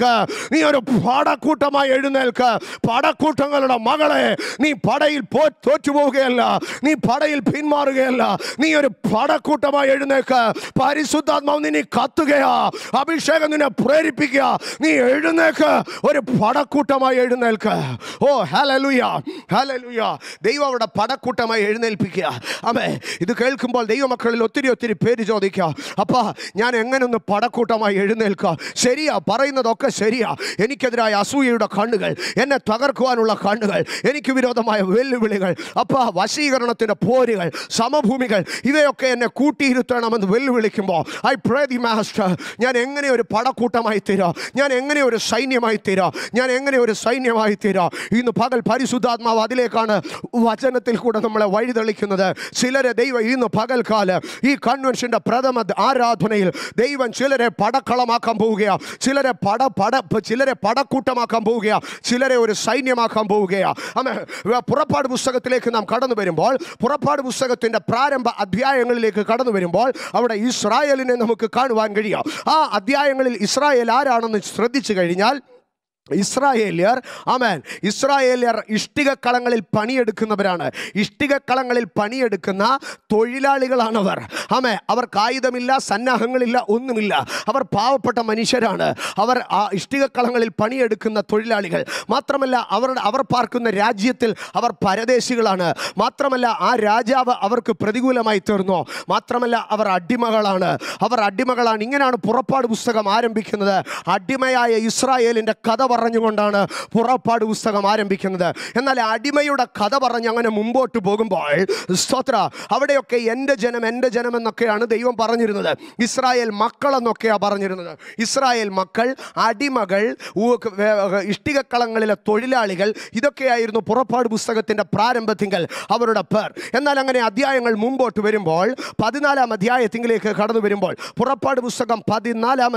എഴുന്നേൽക്ക്. പടക്കൂട്ടങ്ങളുടെ മകളെ, നീ പടയിൽ തോറ്റുപോവുകയല്ല, നീ പടയിൽ പിന്മാറുകയല്ല, നീ ഒരു പടക്കൂട്ടമായി എഴുന്നേൽക്ക്. പരിശുദ്ധാത്മാവ് നിന്നെ കത്തുകയാ, അഭിഷേകം നിന്നെ പ്രേരിപ്പിക്കുക. നീ എഴുന്നേൽക്ക്, ഒരു പടക്കൂട്ടമായി എഴുന്നേൽക്ക്. ഹല്ലേലൂയ. ദൈവം അവിടെ പടക്കൂട്ടമായി എഴുന്നേൽപ്പിക്കുക. ആമേ. ഇത് കേൾക്കുമ്പോൾ ദൈവമക്കളിൽ ഒത്തിരി പേര് ചോദിക്കുക, അപ്പാ ഞാൻ എങ്ങനെ ഒന്ന് പടക്കൂട്ടമായി എഴുന്നേൽക്കാം? ശരിയാ, പറയുന്നതൊക്കെ ശരിയാ. എനിക്കെതിരായ അസൂയയുടെ കണ്ണുകൾ, എന്നെ തകർക്കുവാനുള്ള കണ്ണുകൾ, എനിക്ക് വിരോധമായ വെല്ലുവിളികൾ, അപ്പാ വശീകരണത്തിൻ്റെ പോരുകൾ, സമഭൂമികൾ, ഇവയൊക്കെ എന്നെ കൂട്ടിയിരുത്തണമെന്ന് വെല്ലുവിളിക്കുമ്പോൾ ഐ പ്രേ ദി മാസ്റ്റർ, ഞാൻ എങ്ങനെ ഒരു പടക്കൂട്ടമായി തീരാം? ഞാൻ എങ്ങനെ ഒരു സൈന്യമായി തീരാം? ഇന്ന് പകൽ പരിശുദ്ധാത്മാവ് അതിലേക്കാണ് വചനത്തിൽ കൂടെ നമ്മളെ വഴിതെളിക്കുന്നത്. ചിലരെ ദൈവം ഇന്ന് പകൽക്കാലം ഈ കൺവെൻഷൻ്റെ പ്രഥമ ആരാധനയിൽ ദൈവം ചിലരെ പടക്കളമാക്കാൻ പോവുകയാണ്, ചിലരെ പടക്കൂട്ടമാക്കാൻ പോവുകയാണ്, ചിലരെ ഒരു സൈന്യമാക്കാൻ പോവുകയാണ്. പുറപ്പാട് പുസ്തകത്തിലേക്ക് നാം കടന്നു വരുമ്പോൾ, പുറപ്പാട് പുസ്തകത്തിൻ്റെ പ്രാരംഭ അധ്യായങ്ങളിലേക്ക് കടന്നു വരുമ്പോൾ അവിടെ ഇസ്രായേലിനെ നമുക്ക് കാണുവാൻ കഴിയാം. ആ അധ്യായങ്ങളിൽ ഇസ്രായേൽ ആരാണെന്ന് ശ്രദ്ധിച്ചു കഴിഞ്ഞാൽ ഇസ്രായേല്യർ, ആമേൻ, ഇസ്രായേല്യർ ഇഷ്ടികക്കളങ്ങളിൽ പണിയെടുക്കുന്നവരാണ്. ഇഷ്ടികക്കളങ്ങളിൽ പണിയെടുക്കുന്ന തൊഴിലാളികളാണവർ. ആമേ, അവർക്ക് ആയുധമില്ല, സന്നാഹങ്ങളില്ല, ഒന്നുമില്ല. അവർ പാവപ്പെട്ട മനുഷ്യരാണ്. അവർ ആ ഇഷ്ടികക്കളങ്ങളിൽ പണിയെടുക്കുന്ന തൊഴിലാളികൾ. മാത്രമല്ല അവർ പാർക്കുന്ന രാജ്യത്തിൽ അവർ പരദേശികളാണ്. മാത്രമല്ല ആ രാജാവ് അവർക്ക് പ്രതികൂലമായി തീർന്നു. മാത്രമല്ല അവർ അടിമകളാണ്. ഇങ്ങനെയാണ് പുറപ്പാട് പുസ്തകം ആരംഭിക്കുന്നത്. അടിമയായ ഇസ്രായേലിൻ്റെ കഥ പറഞ്ഞുകൊണ്ടാണ് പുറപ്പാട് പുസ്തകം ആരംഭിക്കുന്നത്. എന്നാൽ അടിമയുടെ കഥ പറഞ്ഞ് അങ്ങനെ മുമ്പോട്ട് പോകുമ്പോൾ സ്തോത്ര, അവിടെയൊക്കെ എൻ്റെ ജനം എന്നൊക്കെയാണ് ദൈവം പറഞ്ഞിരുന്നത്. ഇസ്രായേൽ മക്കൾ എന്നൊക്കെയാണ് പറഞ്ഞിരുന്നത്. ഇസ്രായേൽ മക്കൾ, അടിമകൾ, ഇഷ്ടികക്കളങ്ങളിലെ തൊഴിലാളികൾ, ഇതൊക്കെയായിരുന്നു പുറപ്പാട് പുസ്തകത്തിൻ്റെ പ്രാരംഭത്തിങ്കൽ അവരുടെ പേർ. എന്നാൽ അങ്ങനെ അധ്യായങ്ങൾ മുമ്പോട്ട് വരുമ്പോൾ 14-ാം അധ്യായത്തിലേക്ക് കടന്നു വരുമ്പോൾ പുറപ്പാട് പുസ്തകം 14-ാം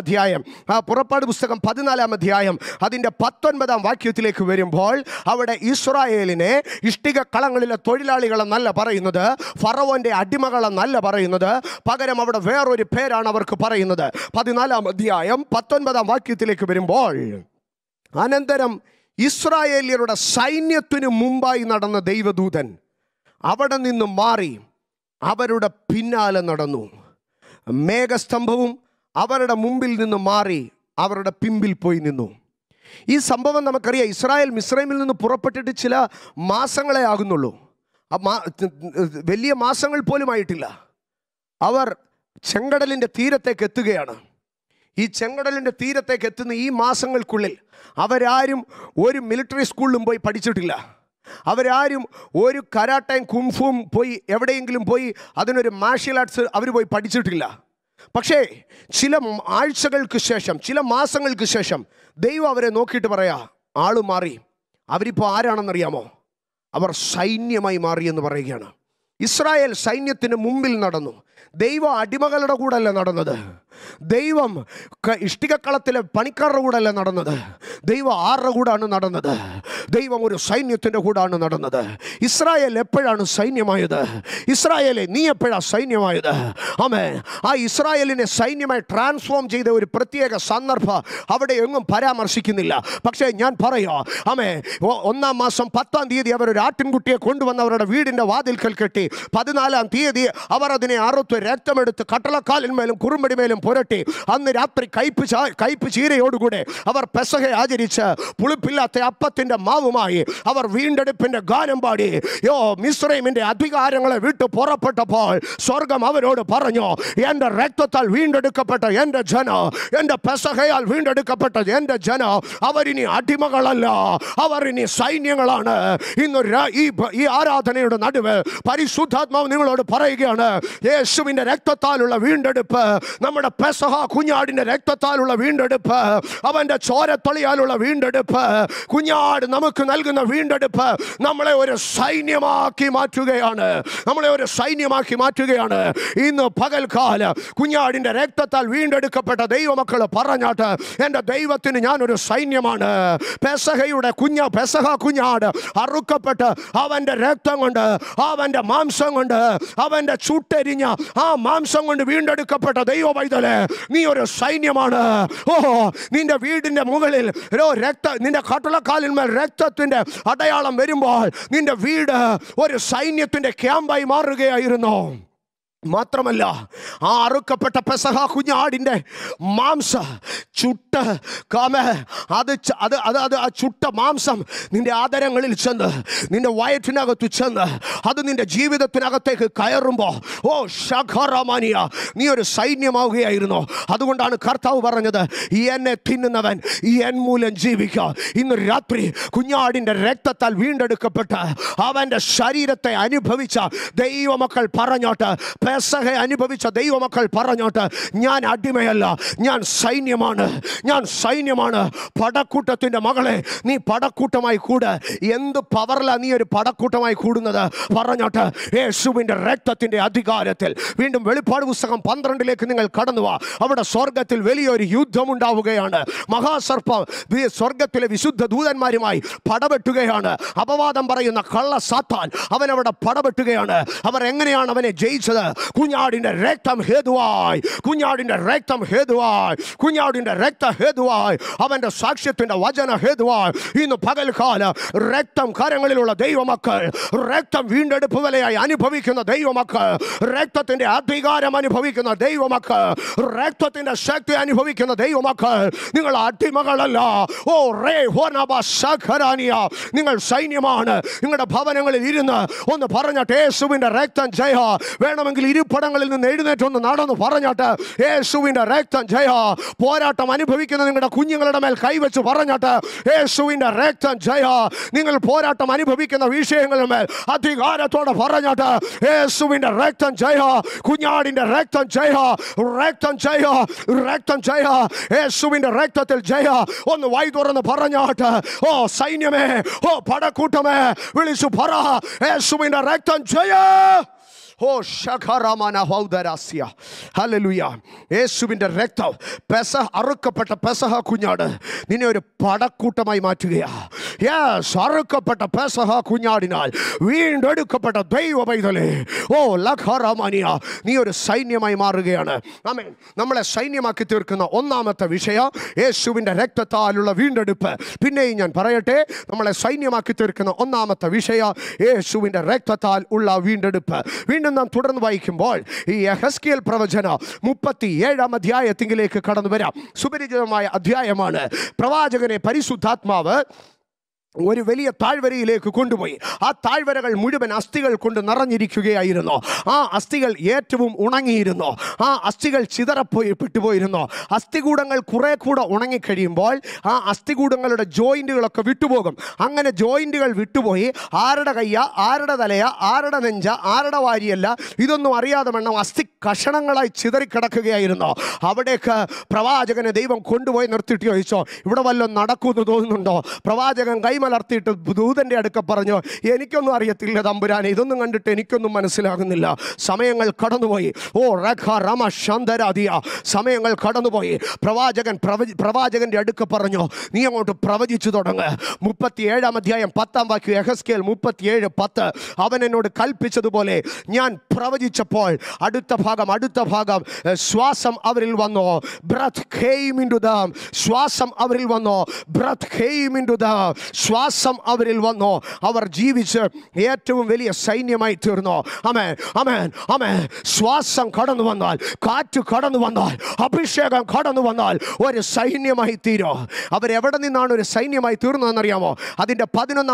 അധ്യായം അതിൻ്റെ 19-ാം വാക്യത്തിലേക്ക് വരുമ്പോൾ അവിടെ ഇസ്രായേലിനെ ഇഷ്ടികക്കളങ്ങളിലെ തൊഴിലാളികളെന്നല്ല പറയുന്നത്, ഫറവോന്റെ അടിമകളെന്നല്ല പറയുന്നത്. പകരം അവിടെ വേറൊരു പേരാണ് അവർക്ക് പറയുന്നത്. 14-ാം അധ്യായം 19-ാം വാക്യത്തിലേക്ക് വരുമ്പോൾ, അനന്തരം ഇസ്രായേല്യരുടെ സൈന്യത്തിനു മുമ്പായി നടന്ന ദൈവദൂതൻ അവിടെ നിന്ന് മാറി അവരുടെ പിന്നാലെ നടന്നു. മേഘസ്തംഭവും അവരുടെ മുമ്പിൽ നിന്ന് മാറി അവരുടെ പിമ്പിൽ പോയി നിന്നു. ഈ സംഭവം നമുക്കറിയാം. ഇസ്രായേൽ മിസ്രൈമിൽ നിന്ന് പുറപ്പെട്ടിട്ട് ചില മാസങ്ങളെ ആകുന്നുള്ളൂ. വലിയ മാസങ്ങൾ പോലും ആയിട്ടില്ല. അവർ ചെങ്കടലിൻ്റെ തീരത്തേക്ക് എത്തുകയാണ്. ഈ ചെങ്കടലിൻ്റെ തീരത്തേക്ക് എത്തുന്ന ഈ മാസങ്ങൾക്കുള്ളിൽ അവരാരും ഒരു മിലിറ്ററി സ്കൂളിലും പോയി പഠിച്ചിട്ടില്ല. അവരാരും ഒരു കരാട്ടയും കുംഫും പോയി എവിടെയെങ്കിലും പോയി അതിനൊരു മാർഷ്യൽ ആർട്സ് അവർ പോയി പഠിച്ചിട്ടില്ല. പക്ഷേ ചില ആഴ്ചകൾക്ക് ശേഷം, ചില മാസങ്ങൾക്ക് ശേഷം ദൈവം അവരെ നോക്കിയിട്ട് പറയാ, ആള് മാറി. അവരിപ്പോൾ ആരാണെന്നറിയാമോ? അവർ സൈന്യമായി മാറിയെന്ന് പറയുകയാണ്. ഇസ്രായേൽ സൈന്യത്തിന് മുമ്പിൽ നടന്നു. ദൈവം അടിമകളുടെ കൂടെ അല്ല നടന്നത്. ദൈവം ഇഷ്ടികക്കളത്തിലെ പണിക്കാരുടെ കൂടെ അല്ല നടന്നത്. ദൈവം ആരുടെ കൂടാണ് നടന്നത്? ദൈവം ഒരു സൈന്യത്തിൻ്റെ കൂടാണ് നടന്നത്. ഇസ്രായേൽ എപ്പോഴാണ് സൈന്യമായത്? ഇസ്രായേലെ നീ എപ്പോഴാണ് സൈന്യമായത്? ആമേൻ. ആ ഇസ്രായേലിനെ സൈന്യമായി ട്രാൻസ്ഫോം ചെയ്ത ഒരു പ്രത്യേക സന്ദർഭം അവിടെ എങ്ങും പരാമർശിക്കുന്നില്ല. പക്ഷേ ഞാൻ പറയാ, ആമേ, 1-ാം മാസം 10-ാം തീയതി അവർ ഒരു ആട്ടിൻകുട്ടിയെ കൊണ്ടുവന്ന് അവരുടെ വീടിൻ്റെ വാതിൽക്കൽ കെട്ടി. 14-ാം തീയതി അവർ അതിനെ അറുത്ത് രക്തമെടുത്ത് കട്ടളക്കാലിന്മേലും കുറുമ്പടിമേലും പുരട്ടി. അന്ന് രാത്രി കയ്പ് ചീരയോടുകൂടെ അവർ പെസഹ ആചരിച്ച് പുളിപ്പില്ലാത്ത അപ്പത്തിന്റെ മാവുമായി അവർ വീണ്ടെടുപ്പിന്റെ ഗാനം പാടി. മിസ്രൈമിന്റെ അധികാരങ്ങളെ വിട്ടു പുറപ്പെട്ടപ്പോൾ സ്വർഗം അവരോട് പറഞ്ഞു, എന്റെ രക്തത്താൽ വീണ്ടെടുക്കപ്പെട്ട എന്റെ ജനം, എന്റെ പെസഹയാൽ വീണ്ടെടുക്കപ്പെട്ട എന്റെ ജനം, അവരിനി അടിമകളല്ല, അവർ ഇനി സൈന്യങ്ങളാണ്. ഇന്ന് ഈ ആരാധനയുടെ നടുവ് പരിശുദ്ധാത്മാവ് നിങ്ങളോട് പറയുകയാണ്, യേശുവിന്റെ രക്തത്താലുള്ള വീണ്ടെടുപ്പ്, നമ്മുടെ പെസഹ കുഞ്ഞാടിന്റെ രക്തത്താലുള്ള വീണ്ടെടുപ്പ്, അവന്റെ ചോരത്തൊളിയാലുള്ള വീണ്ടെടുപ്പ്, കുഞ്ഞാട് നമുക്ക് നൽകുന്ന വീണ്ടെടുപ്പ് നമ്മളെ ഒരു സൈന്യമാക്കി മാറ്റുകയാണ്. ഇന്ന് പകൽക്കാല കുഞ്ഞാടിന്റെ രക്തത്താൽ വീണ്ടെടുക്കപ്പെട്ട ദൈവമക്കൾ പറഞ്ഞാട്ട്, എൻ്റെ ദൈവത്തിന് ഞാനൊരു സൈന്യമാണ്. പെസഹ കുഞ്ഞാട് അറുക്കപ്പെട്ട് അവന്റെ രക്തം കൊണ്ട്, അവന്റെ മാംസം കൊണ്ട്, അവന്റെ ചുട്ടെരിഞ്ഞ ആ മാംസം കൊണ്ട് വീണ്ടെടുക്കപ്പെട്ട ദൈവ പൈതലേ, നീ ഒരു സൈന്യമാണ്. നിന്റെ വീടിന്റെ മുകളിൽ നിന്റെ കട്ടളക്കാലിന്മേൽ രക്തത്തിന്റെ അടയാളം വരുമ്പോൾ നിന്റെ വീട് ഒരു സൈന്യത്തിന്റെ ക്യാമ്പായി മാറുകയായിരുന്നു. മാത്രമല്ല, ആ അറുക്കപ്പെട്ട പെസഹ കുഞ്ഞാടിൻ്റെ മാംസം ചുട്ട് ആ ചുട്ട മാംസം നിന്റെ ആദരങ്ങളിൽ ചെന്ന്, നിന്റെ വയറ്റിനകത്ത് ചെന്ന്, അത് നിന്റെ ജീവിതത്തിനകത്തേക്ക് കയറുമ്പോൾ, ശഖറമാനിയ, നീ ഒരു സൈന്യമാവുകയായിരുന്നു. അതുകൊണ്ടാണ് കർത്താവ് പറഞ്ഞത്, എന്നെ തിന്നുന്നവൻ എൻ മൂലം ജീവിക്കുക. ഇന്ന് രാത്രി കുഞ്ഞാടിൻ്റെ രക്തത്താൽ വീണ്ടെടുക്കപ്പെട്ട് അവൻ്റെ ശരീരത്തെ അനുഭവിച്ച ദൈവമക്കൾ പറഞ്ഞോട്ട്, പെസഹ അനുഭവിച്ച ദൈവമക്കൾ പറഞ്ഞോട്ട്, ഞാൻ അടിമയല്ല, ഞാൻ സൈന്യമാണ്. പടക്കൂട്ടത്തിന്റെ മകളെ, നീ പടക്കൂട്ടമായി കൂട്. എന്ത് പവറിലാ നീ ഒരു പടക്കൂട്ടമായി കൂടുന്നത്? പറഞ്ഞോട്ട്, യേശുവിന്റെ രക്തത്തിന്റെ അധികാരത്തിൽ. വീണ്ടും വെളിപ്പാട് പുസ്തകം 12-ലേക്ക് നിങ്ങൾ കടന്നു വാ. അവിടെ സ്വർഗത്തിൽ വലിയൊരു യുദ്ധമുണ്ടാവുകയാണ്. മഹാസർപ്പം സ്വർഗത്തിലെ വിശുദ്ധ ദൂതന്മാരുമായി പടവെട്ടുകയാണ്. അപവാദം പറയുന്ന കള്ള സാത്താൻ അവനവിടെ പടവെട്ടുകയാണ്. അവർ എങ്ങനെയാണ് അവനെ ജയിച്ചത്? കുഞ്ഞാടിൻ്റെ രക്തം ഹേതുവായി, കുഞ്ഞാടിൻ്റെ രക്തം ഹേതുവായി, കുഞ്ഞാടിൻ്റെ രക്ത ഹേതുവായി, അവൻ്റെ സാക്ഷ്യത്തിൻ്റെ വചന ഹേതുവായി ഇന്ന് പകൽക്കാല രക്തം കരങ്ങളിലുള്ള ദൈവമക്കൾ, രക്തം വീണ്ടെടുപ്പ് വിലയായി അനുഭവിക്കുന്ന ദൈവമക്കൾ, രക്തത്തിൻ്റെ അധികാരം അനുഭവിക്കുന്ന ദൈവമക്കൾ, രക്തത്തിൻ്റെ ശക്തി അനുഭവിക്കുന്ന ദൈവമക്കൾ, നിങ്ങൾ അടിമകളല്ല. ഓ റേ ഹോനബ ശഖരാനിയ, നിങ്ങൾ സൈന്യമാണ്. നിങ്ങളുടെ ഭവനങ്ങളിൽ ഇരുന്ന് ഒന്ന് പറഞ്ഞിട്ട് യേശുവിൻ്റെ രക്തം ജയ. വേണമെങ്കിൽ ഇരിപ്പിടങ്ങളിൽ നിന്ന് എഴുന്നേറ്റൊന്ന് നടന്ന് പറഞ്ഞിട്ട് യേശുവിൻ്റെ രക്തം ജയ. പോരാട്ടം അനുഭവിക്കുന്ന നിങ്ങളുടെ കുഞ്ഞുങ്ങളുടെ മേൽ കൈവച്ച് പറഞ്ഞിട്ട് യേശുവിൻ്റെ രക്തം ജയ. നിങ്ങൾ പോരാട്ടം അനുഭവിക്കുന്ന വിഷയങ്ങളുടെ മേൽ അധികാരത്തോടെ പറഞ്ഞിട്ട് യേശുവിൻ്റെ രക്തം ജയ, കുഞ്ഞാടിൻ്റെ രക്തം ജയ, രക്തം ജയ, രക്തം ജയ, യേശുവിൻ്റെ രക്തത്തിൽ ജയ. ഒന്ന് വായി തുറന്ന് പറഞ്ഞാട്ട് ഓ സൈന്യമേ, ഓ പടക്കൂട്ടമേ, വിളിച്ചു പറ യേശുവിൻ്റെ രക്തം ജയ. ഓ ശഖറമന ഹൗദരാസ്യ, ഹല്ലേലൂയ. യേശുവിൻ്റെ രക്തം, പെസഹ അറുക്കപ്പെട്ട പെസഹ കുഞ്ഞാട് നിന്നെ ഒരു പടക്കൂട്ടമായി മാറ്റുകയാ. യെസ്, അറുക്കപ്പെട്ട പെസഹ കുഞ്ഞാടിനാൽ വീണ്ടെടുക്കപ്പെട്ട ദൈവ പൈതലേ, ഓ ലഖറമനിയ, നീ ഒരു സൈന്യമായി മാറുകയാണ്. ആമേൻ. നമ്മളെ സൈന്യമാക്കി തീർക്കുന്ന ഒന്നാമത്തെ വിഷയം യേശുവിൻ്റെ രക്തത്താലുള്ള വീണ്ടെടുപ്പ്. പിന്നെയും ഞാൻ പറയട്ടെ, നമ്മളെ സൈന്യമാക്കി തീർക്കുന്ന ഒന്നാമത്തെ വിഷയം യേശുവിൻ്റെ രക്തത്താൽ ഉള്ള വീണ്ടെടുപ്പ്. നാം തുടർന്ന് വായിക്കുമ്പോൾ ഈ യെഹെസ്കേൽ പ്രവചനം 37 അധ്യായത്തിലേക്ക് കടന്നു വരാം. സുപരിചിതമായ അധ്യായമാണ്. പ്രവാചകനെ പരിശുദ്ധാത്മാവ് ഒരു വലിയ താഴ്വരയിലേക്ക് കൊണ്ടുപോയി. ആ താഴ്വരകൾ മുഴുവൻ അസ്ഥികൾ കൊണ്ട് നിറഞ്ഞിരിക്കുകയായിരുന്നു. ആ അസ്ഥികൾ ഏറ്റവും ഉണങ്ങിയിരുന്നു. ആ അസ്ഥികൾ ചിതറപ്പെട്ടുപോയിരുന്നു. അസ്ഥികൂടങ്ങൾ കുറെ കൂടെ ഉണങ്ങിക്കഴിയുമ്പോൾ ആ അസ്ഥികൂടങ്ങളുടെ ജോയിൻറ്റുകളൊക്കെ വിട്ടുപോകും. അങ്ങനെ ജോയിൻറ്റുകൾ വിട്ടുപോയി ആരുടെ കയ്യ, ആരുടെ തലയ, ആരുടെ നെഞ്ച, ആരുടെ വാരിയല്ല, ഇതൊന്നും അറിയാതെ വേണം അസ്ഥി കഷണങ്ങളായി ചിതറിക്കിടക്കുകയായിരുന്നു. അവിടേക്ക് പ്രവാചകനെ ദൈവം കൊണ്ടുപോയി നിർത്തിയിട്ട് ചോദിച്ചോ, ഇവിടെ വല്ലതും നടക്കുമെന്ന് തോന്നുന്നുണ്ടോ? പ്രവാചകൻ കൈമലർത്തിയിട്ട് ദൂതൻ്റെ അടുക്ക പറഞ്ഞു, എനിക്കൊന്നും അറിയത്തില്ല തമ്പുരാനെ, ഇതൊന്നും കണ്ടിട്ട് എനിക്കൊന്നും മനസ്സിലാകുന്നില്ല. സമയങ്ങൾ കടന്നുപോയി. ഓ റഖ റമ ശാന്തരാധിയ, സമയങ്ങൾ കടന്നുപോയി. പ്രവാചകൻ്റെ അടുക്ക പറഞ്ഞു, നീ അങ്ങോട്ട് പ്രവചിച്ചു തുടങ്ങ്. 37 അധ്യായം 10 വാക്യം, യെഹെസ്കേൽ 37:10. അവൻ എന്നോട് കൽപ്പിച്ചതുപോലെ ഞാൻ പ്രവചിച്ചപ്പോൾ അടുത്ത ഭാഗം ശ്വാസം അവരിൽ വന്നു. breath came into them. ശ്വാസം അവരിൽ വന്നു. breath came into them. ശ്വാസം അവരിൽ വന്നു. അവർ ജീവിച്ച് ഏറ്റവും വലിയ സൈന്യമായി തീർന്നു. ആമേൻ, ആമേൻ, ആമേൻ. ശ്വാസം കടന്നു വന്നാൽ, കാറ്റ് കടന്നു വന്നാൽ, അഭിഷേകം കടന്നു വന്നാൽ ഒരു സൈന്യമായി തീരും. അവരെവിടെ നിന്നാണ് ഒരു സൈന്യമായി തീർന്നതെന്നറിയാമോ? അതിൻ്റെ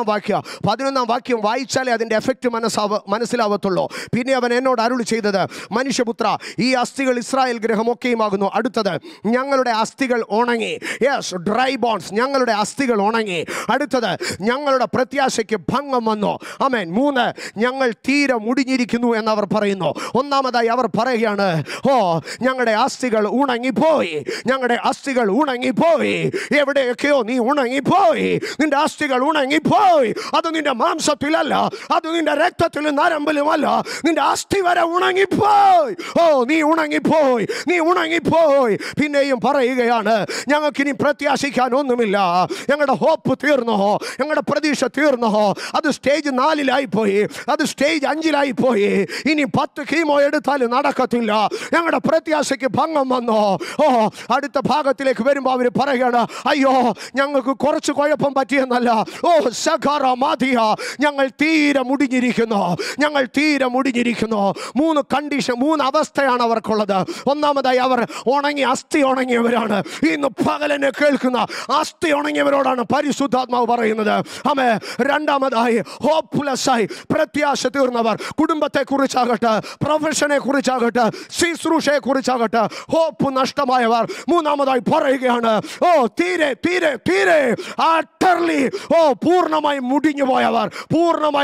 11 വാക്യം വായിച്ചാലേ അതിൻ്റെ എഫക്റ്റ് മനസ്സിലാവത്തുള്ളൂ. പിന്നെ അവൻ എന്നോട് അരുളി ചെയ്തത്, മനുഷ്യപുത്ര, ഈ അസ്ഥികൾ ഇസ്രായേൽ ഗൃഹമൊക്കെയുമാകുന്നു. അടുത്തത്, ഞങ്ങളുടെ അസ്ഥികൾ ഉണങ്ങി. യെസ്, ഡ്രൈ ബോൺസ്, ഞങ്ങളുടെ അസ്ഥികൾ ഉണങ്ങി. അടുത്തത്, ഞങ്ങളുടെ പ്രത്യാശയ്ക്ക് ഭംഗം വന്നു. ആമേൻ. 3, ഞങ്ങൾ തീരെ മുടിഞ്ഞിരിക്കുന്നു എന്നവർ പറയുന്നു. ഒന്നാമതായി അവർ പറയുകയാണ്, ഓ ഞങ്ങളുടെ അസ്ഥികൾ ഉണങ്ങിപ്പോയി, ഞങ്ങളുടെ അസ്ഥികൾ ഉണങ്ങിപ്പോയി. എവിടെയൊക്കെയോ നീ ഉണങ്ങിപ്പോയി, നിന്റെ അസ്ഥികൾ ഉണങ്ങിപ്പോയി. അത് നിന്റെ മാംസത്തിലല്ല, അത് നിന്റെ രക്തത്തിലും നരമ്പിലുമല്ല, നിന്റെ അസ്ഥി വരെ ഉണങ്ങിപ്പോയി. ഓ നീ ഉണങ്ങിപ്പോയി, നീ ഉണങ്ങിപ്പോയി. പിന്നെയും പറയുകയാണ്, ഞങ്ങൾക്കിനി പ്രത്യാശിക്കാൻ ഒന്നുമില്ല, ഞങ്ങളുടെ ഹോപ്പ് തീർന്നോ, ഞങ്ങളുടെ പ്രതീക്ഷ തീർന്നോ. അത് സ്റ്റേജ് 4-ലായിപ്പോയി, അത് സ്റ്റേജ് 5-ലായിപ്പോയി. ഇനി 10 കീമോ എടുത്താലും നടക്കത്തില്ല, ഞങ്ങളുടെ പ്രത്യാശയ്ക്ക് ഭംഗം വന്നോ. ഓ അടുത്ത ഭാഗത്തിലേക്ക് വരുമ്പോൾ അവർ പറയുകയാണ്, അയ്യോ ഞങ്ങൾക്ക് കുറച്ച് കുഴപ്പം പറ്റിയെന്നല്ല, ഓ സഖറ മാതിയ, ഞങ്ങൾ തീരെ മുടിഞ്ഞിരിക്കുന്നു, ഞങ്ങൾ തീരെ മുടിഞ്ഞിരിക്കുന്നു. 3 കണ്ടീഷൻ, 3 അവസ്ഥയാണ് അവർക്കുള്ളത്. ഒന്നാമതായി അവർ ഉണങ്ങി, അസ്ഥി ഉണങ്ങിയവരാണ്. ഇന്ന് പകലെന്നെ കേൾക്കുന്ന അസ്ഥി ഉണങ്ങിയവരോടാണ് പരിശുദ്ധാത്മാവ് പറയുന്നത്. ആമേ. രണ്ടാമതായി ഹോപ്പ്ലെസ് ആയി, പ്രത്യാശ തീർന്നവർ, കുടുംബത്തെ കുറിച്ചാകട്ടെ, പ്രൊഫഷനെ കുറിച്ചാകട്ടെ, ശുശ്രൂഷയെ കുറിച്ചാകട്ടെ, ഹോപ്പ് നഷ്ടമായവർ. മൂന്നാമതായി പറയുകയാണ്, ഓ തീരെ തീരെ തീരെ അട്ടർലി, ഓ പൂർണ്ണമായി മുടിഞ്ഞു പോയവർ, പൂർണ്ണമായി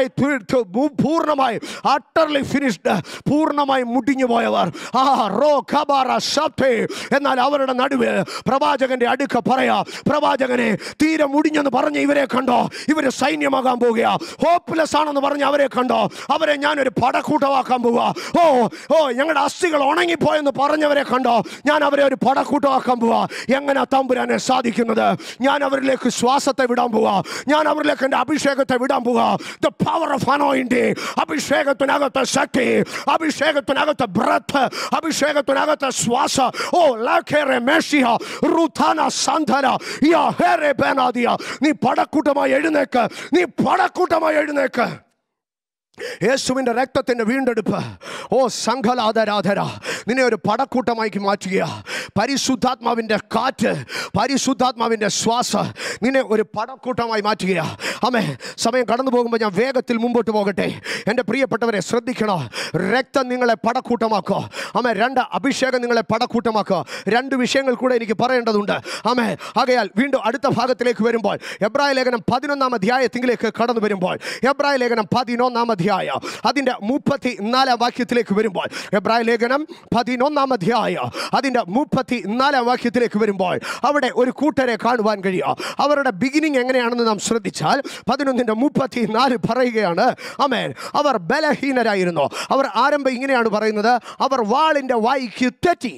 അട്ടർലി ഫിനിഷ്ഡ്, പൂർണ്ണമായി മുടിഞ്ഞു പോയവർ. ആ റോ ഖബറ ശബ്ദേ. എന്നാൽ അവരുടെ നടുവിൽ പ്രവാചകന്റെ അടുക്ക പറയാ, പ്രവാചകനെ തീരെ മുടിഞ്ഞെന്ന് പറഞ്ഞ് ഇവരെ കണ്ടോ, ഇവര് സൈന്യമാകാൻ പോവുക. ഹോപ്പ്ലെസ് ആണെന്ന് പറഞ്ഞ് അവരെ കണ്ടോ, അവരെ ഞാനൊരു പടക്കൂട്ടമാക്കാൻ പോവുക. ഓ ഓ ഞങ്ങളുടെ അസ്ഥികൾ ഉണങ്ങിപ്പോയെന്ന് പറഞ്ഞവരെ കണ്ടോ, ഞാൻ അവരെ ഒരു പടക്കൂട്ടമാക്കാൻ പോവുക. എങ്ങനെ തമ്പുരാനെ സാധിക്കുന്നത്? ഞാൻ അവരിലേക്ക് ശ്വാസത്തെ വിടാൻ പോവാ. ഞാൻ അവരിലേക്ക് എൻ്റെ അഭിഷേകത്തെ വിടാൻ പോവാ. The power of anointing. അഭിഷേകത്തിനകത്ത് ശക്തി, അഭിഷേകത്തിനകത്ത് ബ്രത്ത്, അഭിഷേകത്തിനകത്ത് ശ്വാസ. ഓ ലാഖേറെ മേഷിയ റുഥാന സന്ധന യാ ഹേറെ ബനാദിയ. നീ പടക്കൂട്ടമായി എഴുന്നേക്ക്, നീ പടക്കൂട്ടമായി എഴുന്നേക്ക്. യേശുവിൻ്റെ രക്തത്തിൻ്റെ വീണ്ടെടുപ്പ്. ഓ സംഘലാധരാധര, നിന്നെ ഒരു പടക്കൂട്ടമായി മാറ്റുക. പരിശുദ്ധാത്മാവിൻ്റെ കാറ്റ്, പരിശുദ്ധാത്മാവിൻ്റെ ശ്വാസ നിന്നെ ഒരു പടക്കൂട്ടമായി മാറ്റുക. അമേ, സമയം കടന്നു പോകുമ്പോൾ ഞാൻ വേഗത്തിൽ മുമ്പോട്ട് പോകട്ടെ. എൻ്റെ പ്രിയപ്പെട്ടവരെ ശ്രദ്ധിക്കണം. രക്തം നിങ്ങളെ പടക്കൂട്ടമാക്കുക. അമേ, 2 അഭിഷേകം നിങ്ങളെ പടക്കൂട്ടമാക്കുക. 2 വിഷയങ്ങൾ കൂടെ എനിക്ക് പറയേണ്ടതുണ്ട്. അമേ, ആകയാൽ വീണ്ടും അടുത്ത ഭാഗത്തിലേക്ക് വരുമ്പോൾ എബ്രായ ലേഖനം 11-ാം അധ്യായത്തിലേക്ക് കടന്നു വരുമ്പോൾ എബ്രായ ലേഖനം 11-ാം അധ്യായം അതിൻ്റെ 34-ാം വാക്യത്തിലേക്ക് വരുമ്പോൾ എബ്രായ ലേഖനം 11-ാം അധ്യായം അതിൻ്റെ 34-ാം വാക്യത്തിലേക്ക് വരുമ്പോൾ അവിടെ ഒരു കൂട്ടരെ കാണുവാൻ കഴിയുക. അവരുടെ ബിഗിനിങ് എങ്ങനെയാണെന്ന് നാം ശ്രദ്ധിച്ചാൽ 11:34 പറയുകയാണ്. ആമേൻ. അവർ ബലഹീനരായിരുന്നു. അവർ ആരംഭം ഇങ്ങനെയാണ് പറയുന്നത്: അവർ വാളിൻ്റെ വായ്ക്ക് തെറ്റി.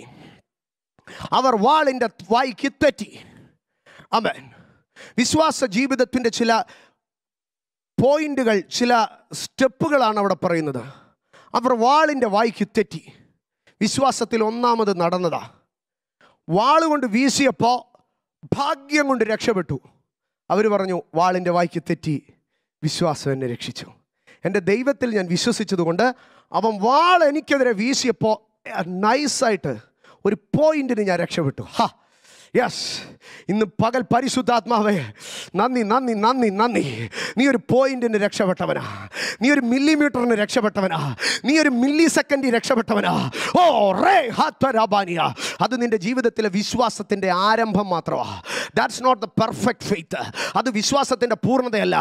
അവർ വാളിൻ്റെ വായ്ക്ക് തെറ്റി. ആമേൻ. വിശ്വാസ ജീവിതത്തിൻ്റെ ചില പോയിന്റുകൾ, ചില സ്റ്റെപ്പുകളാണ് അവിടെ പറയുന്നത്. അവർ വാളിൻ്റെ വായ്ക്ക് തെറ്റി. വിശ്വാസത്തിൽ ഒന്നാമത് നടന്നതാ. വാളുകൊണ്ട് വീശിയപ്പോൾ ഭാഗ്യം കൊണ്ട് രക്ഷപ്പെട്ടു. അവർ പറഞ്ഞു, വാളിൻ്റെ വായ്ക്ക് തെറ്റി, വിശ്വാസം എന്നെ രക്ഷിച്ചു. എൻ്റെ ദൈവത്തിൽ ഞാൻ വിശ്വസിച്ചതുകൊണ്ട് അവൻ വാൾ എനിക്കെതിരെ വീശിയപ്പോൾ നൈസായിട്ട് ഒരു പോയിന്റിന് ഞാൻ രക്ഷപ്പെട്ടു. യെസ്, ഇന്ന് പകൽ പരിശുദ്ധാത്മാവേ നന്ദി നന്ദി നന്ദി നന്ദി. നീ ഒരു പോയിന്റിന് രക്ഷപ്പെട്ടവനാ, നീ ഒരു മില്ലിമീറ്ററിന് രക്ഷപ്പെട്ടവനാ, നീ ഒരു മില്ലി സെക്കൻഡിൽ രക്ഷപ്പെട്ടവനാ. ഓ റേ ഹാത്തരാബാനിയ. അത് നിന്റെ ജീവിതത്തിലെ വിശ്വാസത്തിൻ്റെ ആരംഭം മാത്രമാണ്. That's not the perfect faith. അത് വിശ്വാസത്തിൻ്റെ പൂർണ്ണതയല്ല.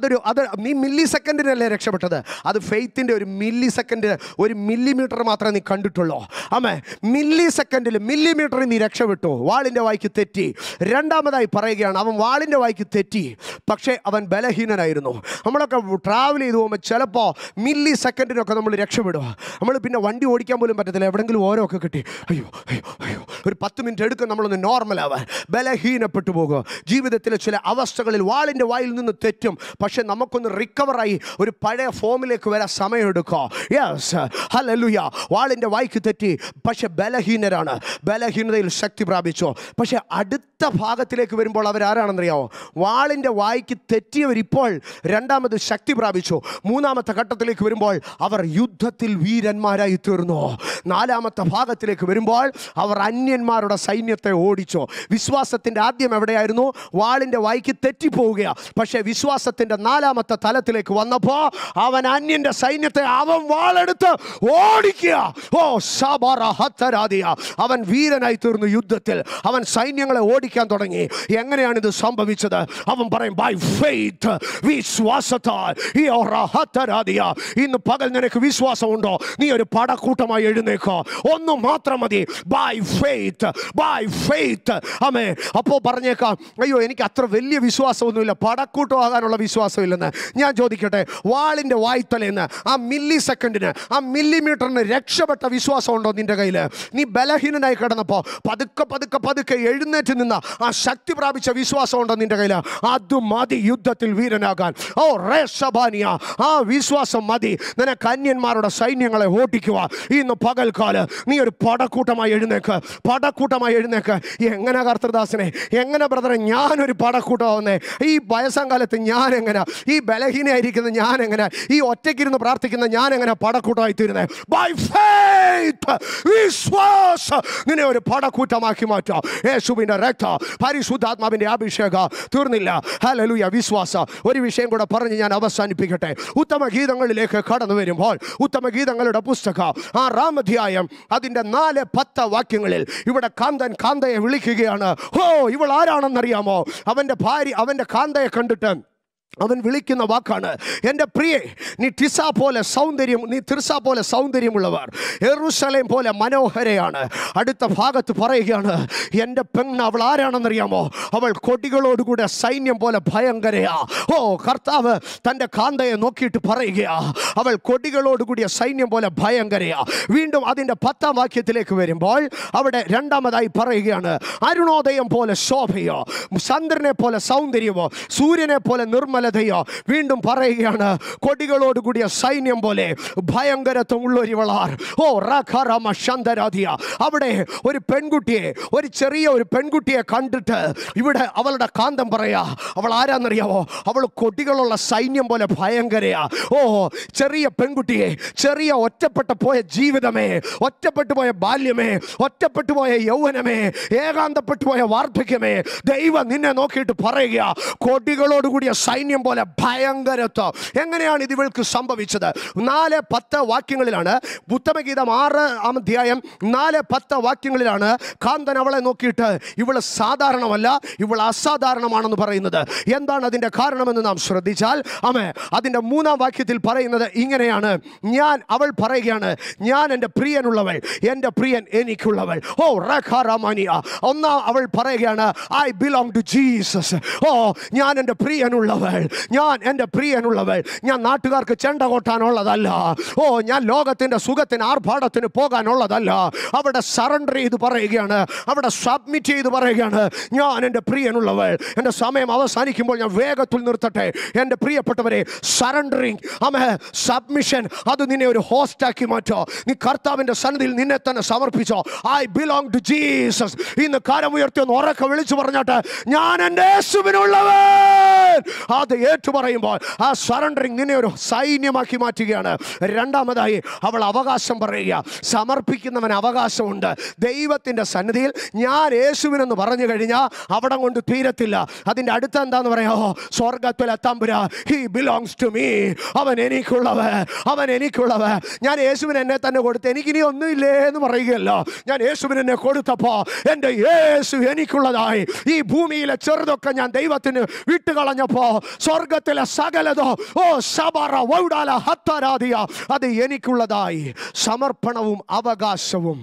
നീ മില്ലി സെക്കൻഡിനല്ലേ രക്ഷപ്പെട്ടത്. അത് ഫെയ്ത്തിൻ്റെ ഒരു മില്ലി സെക്കൻഡ്, ഒരു മില്ലിമീറ്റർ മാത്രമേ നീ കണ്ടിട്ടുള്ളൂ. ആമേ, മില്ലി സെക്കൻഡിൽ, മില്ലിമീറ്ററിൽ നീ രക്ഷപ്പെട്ടു. വാളിൻ്റെ വായ്ക്ക് തെറ്റി. രണ്ടാമതായി പറയുകയാണ്, അവൻ വാളിൻ്റെ വായ്ക്ക് തെറ്റി, പക്ഷേ അവൻ ബലഹീനനായിരുന്നു. നമ്മളൊക്കെ ട്രാവൽ ചെയ്ത് പോകുമ്പോൾ ചിലപ്പോൾ മില്ലി സെക്കൻഡിനൊക്കെ നമ്മൾ രക്ഷപ്പെടുക. നമ്മൾ പിന്നെ വണ്ടി ഓടിക്കാൻ പോലും പറ്റത്തില്ല. എവിടെയെങ്കിലും ഓരോ ഒക്കെ കിട്ടി, അയ്യോ അയ്യോ അയ്യോ, ഒരു 10 മിനിറ്റ് എടുക്കും നമ്മളൊന്ന് നോർമലാവാൻ. ബലഹീനപ്പെട്ടു പോകുക. ജീവിതത്തിലെ ചില അവസ്ഥകളിൽ വാളിൻ്റെ വായിൽ നിന്ന് തെറ്റും, പക്ഷെ നമുക്കൊന്ന് റിക്കവറായി ഒരു പഴയ ഫോമിലേക്ക് വരാൻ സമയമെടുക്കുക. Yes, hallelujah. വാളിൻ്റെ വായ്ക്ക് തെറ്റി, പക്ഷെ ബലഹീനരാണ്. ബലഹീനതയിൽ ശക്തി പ്രാപിച്ചു. പക്ഷെ അടുത്ത ഭാഗത്തിലേക്ക് വരുമ്പോൾ അവരാരാണെന്നറിയാമോ? വാളിൻ്റെ വായ്ക്ക് തെറ്റിയവരിപ്പോൾ രണ്ടാമത് ശക്തി പ്രാപിച്ചു. മൂന്നാമത്തെ ഘട്ടത്തിലേക്ക് വരുമ്പോൾ അവർ യുദ്ധത്തിൽ വീരന്മാരായി തീർന്നു. നാലാമത്തെ ഭാഗത്തിലേക്ക് വരുമ്പോൾ അവർ അന്യന്മാരുടെ സൈന്യത്തെ ഓടിച്ചു. വിശ്വാസത്തിൻ്റെ ആദ്യം എവിടെയായിരുന്നു? വാളിൻ്റെ വായ്ക്ക് തെറ്റിപ്പോവുക. പക്ഷേ വിശ്വാസത്തിൻ്റെ നാലാമത്തെ തലത്തിലേക്ക് വന്നപ്പോൾ അവൻ അന്യൻ്റെ സൈന്യത്തെ അവൻ വാളെടുത്ത് ഓടിക്കുക. ഓ ശബറ ഹത്തരാദിയ. അവൻ വീരനായി തീർന്നു. യുദ്ധത്തിൽ അവൻ സൈന്യങ്ങളെ ഓടിക്കാൻ തുടങ്ങി. എങ്ങനെയാണ് ഇത് സംഭവിച്ചത്? അവൻ പറയും, ബൈ ഫെയ്ത്ത്, വിശ്വാസത്താൽ. ഇന്ന് പകൽ നിനക്ക് വിശ്വാസമുണ്ടോ? നീ ഒരു പടക്കൂട്ടമായി എഴുന്നേക്കോ. ഒന്നു മാത്രം മതി, ബൈ ഫെയ്ത്ത്, ബൈ ഫെയ്ത്ത്. ആമേ. അപ്പോൾ പറഞ്ഞേക്കാം, അയ്യോ എനിക്ക് അത്ര വലിയ വിശ്വാസമൊന്നുമില്ല, പടക്കൂട്ടമാകാനുള്ള വിശ്വാസമില്ലെന്ന്. ഞാൻ ചോദിക്കട്ടെ, വാളിൻ്റെ വായ്ത്തലേന്ന് ആ മില്ലി സെക്കൻഡിന്, ആ മില്ലിമീറ്ററിന് രക്ഷപ്പെട്ട വിശ്വാസമുണ്ടോ നിന്റെ കയ്യിൽ? നീ ബലഹീനനായി കിടന്നപ്പോൾ പതുക്കെ പതുക്കെ പതുക്കെ എഴുന്നേറ്റ് നിന്ന ആ ശക്തി പ്രാപിച്ച വിശ്വാസമുണ്ടോ നിന്റെ കയ്യിൽ? അത് മതി യുദ്ധത്തിൽ വീരനാകാൻ. ഓ റേഷബാനിയ. ആ വിശ്വാസം മതി നിനക്ക് അന്യന്മാരുടെ സൈന്യങ്ങളെ ഓടിക്കുക. ഇന്ന് പകൽക്കാല് നീ ഒരു പടക്കൂട്ടമായി എഴുന്നേക്ക്, പടക്കൂട്ടമായി എഴുന്നേക്ക്. എങ്ങനെ കർത്തൃദാസനെ, എങ്ങനെ ബ്രദറെ ഞാനൊരു പടക്കൂട്ടമാവുന്നേ? ഈ വയസ്സാങ്കാലത്ത് ഞാൻ എങ്ങനെ, ഈ ബലഹീനയായിരിക്കുന്ന ഞാൻ എങ്ങനെ, ഈ ഒറ്റയ്ക്കിരുന്ന് പ്രാർത്ഥിക്കുന്ന ഞാൻ എങ്ങനെ പടക്കൂട്ടമായി തീരുന്നേ? ബൈ ഫെയ്ത്ത്, വിശ്വാസം നിന്നെ ഒരു പടക്കൂട്ടമാക്കി മാറ്റാം. യേശുവിൻ്റെ രക്തം, പരിശുദ്ധാത്മാവിൻ്റെ അഭിഷേകം തീർന്നില്ല. ഹല്ലേലൂയ. വിശ്വാസം. ഒരു വിഷയം കൂടെ പറഞ്ഞ് ഞാൻ അവസാനിപ്പിക്കട്ടെ. ഉത്തമ ഗീതങ്ങളിലേക്ക് കടന്നു വരുമ്പോൾ ഉത്തമ ഗീതങ്ങളുടെ പുസ്തകം 6-ാം അധ്യായം അതിൻ്റെ 4-10 വാക്യങ്ങളിൽ ഇവിടെ കാന്തൻ കാന്തയെ വിളിക്കുകയാണ്. ഓ, ഇവൾ ആരാണെന്നറിയാമോ? അവൻ്റെ ഭാര്യ അവൻ്റെ കാന്തയെ കണ്ടിട്ട് അവൻ വിളിക്കുന്ന വാക്കാണ്, എൻ്റെ പ്രിയേ, നീ ടിസ പോലെ സൗന്ദര്യം, നീ തിർസ പോലെ സൗന്ദര്യമുള്ളവർ, യെരൂശലേം പോലെ മനോഹരയാണ്. അടുത്ത ഭാഗത്ത് പറയുകയാണ്, എൻ്റെ പെണ്ണ് അവൾ ആരാണെന്നറിയാമോ? അവൾ കൊടികളോടുകൂടെ സൈന്യം പോലെ ഭയങ്കരയാ. ഓ, കർത്താവ് തൻ്റെ കാന്തയെ നോക്കിയിട്ട് പറയുകയാ, അവൾ കൊടികളോടുകൂടിയ സൈന്യം പോലെ ഭയങ്കരയാ. വീണ്ടും അതിൻ്റെ 10ാം വാക്യത്തിലേക്ക് വരുമ്പോൾ അവിടെ രണ്ടാമതായി പറയുകയാണ്, അരുണോദയം പോലെ ശോഭയോ, ചന്ദ്രനെ പോലെ സൗന്ദര്യമോ, സൂര്യനെ പോലെ നിർമ്മലതയോ. വീണ്ടും പറയുകയാണ്, കൊടികളോടുകൂടിയ സൈന്യം പോലെ ഭയങ്കരത്വമുള്ളൊരുവളാർ. ഓ, റാഖാറാമ ശാന്തരാധിയ. അവിടെ ഒരു പെൺകുട്ടിയെ, ഒരു ചെറിയ ഒരു പെൺകുട്ടിയെ കണ്ടിട്ട് ഇവിടെ അവളുടെ കാന്തം പറയാ, അവൾ ആരാന്നറിയാവോ? അവൾ കൊടികളുള്ള സൈന്യം പോലെ ഭയങ്കരയാ. ഓ, ചെറിയ പെൺകുട്ടിയെ, ചെറിയ ഒറ്റപ്പെട്ടു പോയ ജീവിതമേ, ഒറ്റപ്പെട്ടു പോയ ബാല്യമേ, ഒറ്റപ്പെട്ടു പോയ യൗവനമേ, ഏകാന്തപ്പെട്ടു പോയ വാർദ്ധക്യമേ, ദൈവം നിന്നെ നോക്കിയിട്ട് പറയുക, കൊടികളോടുകൂടിയ സൈന്യം പോലെ ഭയങ്കരത്വം. എങ്ങനെയാണ് ഇത് ഇവൾക്ക് സംഭവിച്ചത്? 4-10 വാക്യങ്ങളിലാണ്, ഉത്തമഗീതം 6-ാം അധ്യായം 4-10 വാക്യങ്ങളിലാണ് കാന്തൻ അവളെ നോക്കിയിട്ട് ഇവള് സാധാരണമല്ല, ഇവൾ അസാധാരണമാണെന്ന് പറയുന്നത്. എന്താണ് അതിൻ്റെ കാരണമെന്ന് നാം ശ്രദ്ധിച്ചാൽ, അതിൻ്റെ 3-ാം വാക്യത്തിൽ പറയുന്നത് ഇങ്ങനെയാണ്, അവൾ പറയുകയാണ്, ഞാൻ എൻ്റെ പ്രിയനുള്ളവൾ, എൻ്റെ പ്രിയൻ എനിക്കുള്ളവൾ. ഓ, റഖാറാമാനിയ. അവൾ പറയുകയാണ്, ഐ ബിലോങ് ടു ജീസസ്. ഓ, ഞാൻ എൻ്റെ പ്രിയനുള്ളവൾ, ഞാൻ എൻ്റെ പ്രിയനുള്ളവൾ. ഞാൻ നാട്ടുകാർക്ക് ചെണ്ട കൊട്ടാനുള്ളതല്ല. ഓ, ഞാൻ ലോകത്തിൻ്റെ സുഖത്തിന് ആർഭാടത്തിന് പോകാനുള്ളതല്ല. അവിടെ സറണ്ടർ ചെയ്ത് പറയുകയാണ്, അവിടെ സബ്മിറ്റ് ചെയ്ത് പറയുകയാണ്, ഞാൻ എൻ്റെ പ്രിയനുള്ളവൾ. എൻ്റെ സമയം അവസാനിക്കുമ്പോൾ ഞാൻ വേഗത്തിൽ നിർത്തട്ടെ. എൻ്റെ പ്രിയപ്പെട്ടവരെ, സറണ്ടറിങ്, സബ്മിഷൻ, അത് നിന്നെ ഒരു ഹോസ്റ്റാക്കി മാറ്റോ. നീ കർത്താവിൻ്റെ സന്നിധിയിൽ നിന്നെ തന്നെ സമർപ്പിച്ചോ. I belong to Jesus. ഇന്ന് കരമുയർത്തി ഒന്ന് ഉറക്കെ വിളിച്ചു പറഞ്ഞാട്ട്, ഞാൻ എൻ്റെ യേശുവിനുള്ളവൻ. അത് ഏറ്റു പറയുമ്പോൾ ആ സറണ്ടറിങ് നിന്നെ ഒരു സൈന്യമാക്കി മാറ്റുകയാണ്. രണ്ടാമതായി അവൾ അവകാശം പറയുക. സമർപ്പിക്കുന്നവന് അവകാശമുണ്ട്. ദൈവത്തിൻ്റെ സന്നിധിയിൽ ഞാൻ യേശുവിനെന്ന് പറഞ്ഞു കഴിഞ്ഞാൽ അവിടെ കൊണ്ട് തീരത്തില്ല. അതിൻ്റെ അടുത്ത എന്താന്ന് പറയാമോ? സ്വർഗത്തിലെ തമ്പുരാ, ഹി ബിലോങ്സ് ടു മീ. അവൻ എനിക്കുള്ളവൻ, അവൻ എനിക്കുള്ളവൻ. ഞാൻ യേശുവിന് എന്നെ തന്നെ കൊടുത്ത് എനിക്കിനി ഒന്നുമില്ലേ എന്ന് പറയുകയല്ലോ. ഞാൻ യേശുവിന് എന്നെ കൊടുത്തപ്പോ എൻ്റെ യേശു എനിക്കുള്ളതായി. ഈ ഭൂമിയിലെ ചെറുതൊക്കെ ഞാൻ ദൈവത്തിന് വിട്ടുകളഞ്ഞപ്പോ സ്വർഗത്തിലെ സകലതോ, ഓ ശബറ വൗഡാല ഹത്തരാധിയ, അത് എനിക്കുള്ളതായി. സമർപ്പണവും അവകാശവും.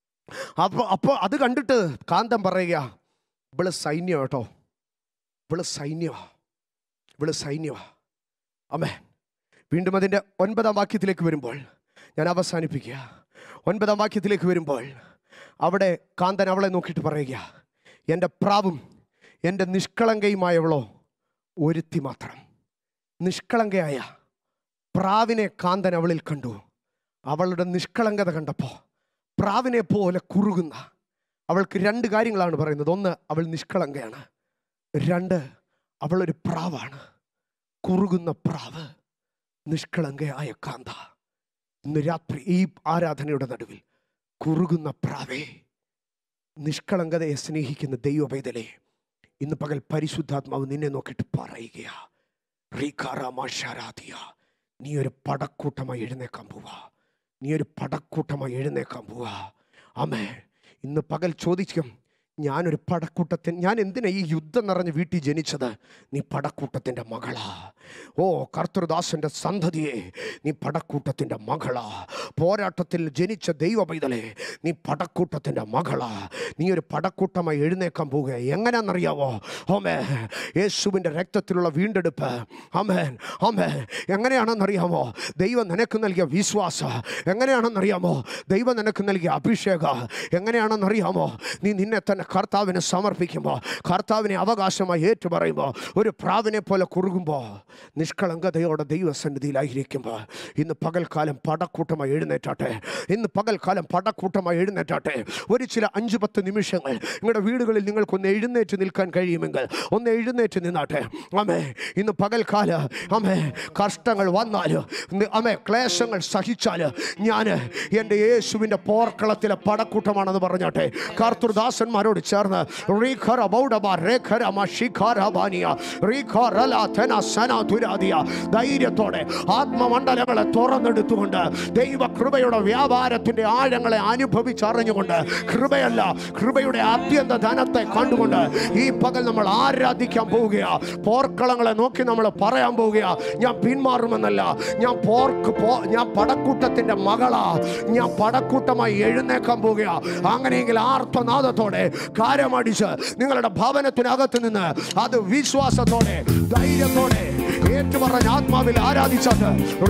അപ്പോൾ അത് കണ്ടിട്ട് കാന്തം പറയുക, ഇവള് സൈന്യം കേട്ടോ, ഇവള് സൈന്യമാ, ഇവള് സൈന്യമാ. ആമേൻ. വീണ്ടും അതിൻ്റെ 9-ാം വാക്യത്തിലേക്ക് വരുമ്പോൾ, ഞാൻ അവസാനിപ്പിക്കുക. 9-ാം വാക്യത്തിലേക്ക് വരുമ്പോൾ അവിടെ കാന്തൻ അവളെ നോക്കിയിട്ട് പറയുക, എൻ്റെ പ്രാവും എൻ്റെ നിഷ്കളങ്കയുമായവളോ ഒരുത്തി മാത്രം. നിഷ്കളങ്കയായ പ്രാവിനെ കാന്തൻ അവളിൽ കണ്ടു. അവളുടെ നിഷ്കളങ്കത കണ്ടപ്പോൾ പ്രാവിനെ പോലെ കുറുകുന്ന അവൾക്ക് 2 കാര്യങ്ങളാണ് പറയുന്നത്. 1, അവൾ നിഷ്കളങ്കയാണ്. 2, അവളൊരു പ്രാവാണ്. കുറുകുന്ന പ്രാവ്, നിഷ്കളങ്കയായ കാന്ത. ഇന്ന് രാത്രി ഈ ആരാധനയുടെ നടുവിൽ കുറുകുന്ന പ്രാവേ, നിഷ്കളങ്കതയെ സ്നേഹിക്കുന്ന ദൈവപൈതലേ, ഇന്ന് പകൽ പരിശുദ്ധാത്മാവ് നിന്നെ നോക്കിയിട്ട് പറയുകയാ, നീ ഒരു പടക്കൂട്ടമായി എഴുന്നേക്കാൻ പോവാ. നീ ഒരു പടക്കൂട്ടമായി എഴുന്നേക്കാൻ പോവാ. ആമേൻ. ഇന്ന് പകൽ ചോദിക്കും, ഞാനൊരു പടക്കൂട്ടത്തിന്, ഞാൻ എന്തിനാ ഈ യുദ്ധം നിറഞ്ഞ വീട്ടിൽ ജനിച്ചത്? നീ പടക്കൂട്ടത്തിൻ്റെ മകളാ. ഓ കർത്തൃദാസൻ്റെ സന്തതിയെ, നീ പടക്കൂട്ടത്തിൻ്റെ മകളാ. പോരാട്ടത്തിൽ ജനിച്ച ദൈവ പൈതലേ, നീ പടക്കൂട്ടത്തിൻ്റെ മകളാ. നീ ഒരു പടക്കൂട്ടമായി എഴുന്നേക്കാൻ പോവുക. എങ്ങനെയാണെന്നറിയാവോ? ആമേ, യേശുവിൻ്റെ രക്തത്തിലുള്ള വീണ്ടെടുപ്പ്. ആമേൻ, ആമേൻ. എങ്ങനെയാണെന്നറിയാമോ? ദൈവം നിനക്ക് നൽകിയ വിശ്വാസം എങ്ങനെയാണെന്നറിയാമോ? ദൈവം നിനക്ക് നൽകിയ അഭിഷേകം എങ്ങനെയാണെന്നറിയാമോ? നീ നിന്നെ തന്നെ കർത്താവിനെ സമർപ്പിക്കുമ്പോൾ, കർത്താവിനെ അവകാശമായി ഏറ്റുപറയുമ്പോൾ, ഒരു പ്രാവിനെ പോലെ കുറുകുമ്പോൾ, നിഷ്കളങ്കതയോടെ ദൈവസന്നിധിയിലായിരിക്കുമ്പോൾ, ഇന്ന് പകൽക്കാലം പടക്കൂട്ടമായി എഴുന്നേറ്റാട്ടെ. ഇന്ന് പകൽക്കാലം പടക്കൂട്ടമായി എഴുന്നേറ്റാട്ടെ. ഒരു ചില 5-10 നിമിഷങ്ങൾ നിങ്ങളുടെ വീടുകളിൽ നിങ്ങൾക്കൊന്ന് എഴുന്നേറ്റ് നിൽക്കാൻ കഴിയുമെങ്കിൽ ഒന്ന് എഴുന്നേറ്റ് നിന്നാട്ടെ. ആമേ, ഇന്ന് പകൽക്കാലം ആമേ, കഷ്ടങ്ങൾ വന്നാലും ആമേ, ക്ലേശങ്ങൾ സഹിച്ചാൽ ഞാൻ എൻ്റെ യേശുവിൻ്റെ പോർക്കളത്തിലെ പടക്കൂട്ടമാണെന്ന് പറഞ്ഞാട്ടെ. കർത്തൃദാസന്മാരോട് എന്നോട് ചേർന്ന് ധൈര്യത്തോടെ ആത്മമണ്ഡലങ്ങളെ തുറന്നെടുത്തുകൊണ്ട് ദൈവകൃപയുടെ വ്യാപാരത്തിന്റെ ആഴങ്ങളെ അനുഭവിച്ചറിഞ്ഞുകൊണ്ട്, കൃപയല്ല കൃപയുടെ ആദ്യന്ത ധനത്തെ കണ്ടുകൊണ്ട് ഈ പകൽ നമ്മൾ ആരാധിക്കാൻ പോവുകയാ. പോർക്കളങ്ങളെ നോക്കി നമ്മൾ പറയാൻ പോവുകയാ, ഞാൻ പിന്മാറുമെന്നല്ല, ഞാൻ പടക്കൂട്ടത്തിന്റെ മകളാ, ഞാൻ പടക്കൂട്ടമായി എഴുന്നേക്കാൻ പോവുകയാ. അങ്ങനെയെങ്കിൽ ആർത്തനാദത്തോടെ കാരമടിച്ച് നിങ്ങളുടെ ഭവനത്തിനകത്ത് നിന്ന് അത് വിശ്വാസത്തോടെ ധൈര്യത്തോടെ ഏറ്റുപറഞ്ഞ ആത്മാവിൽ ആരാധിച്ചത്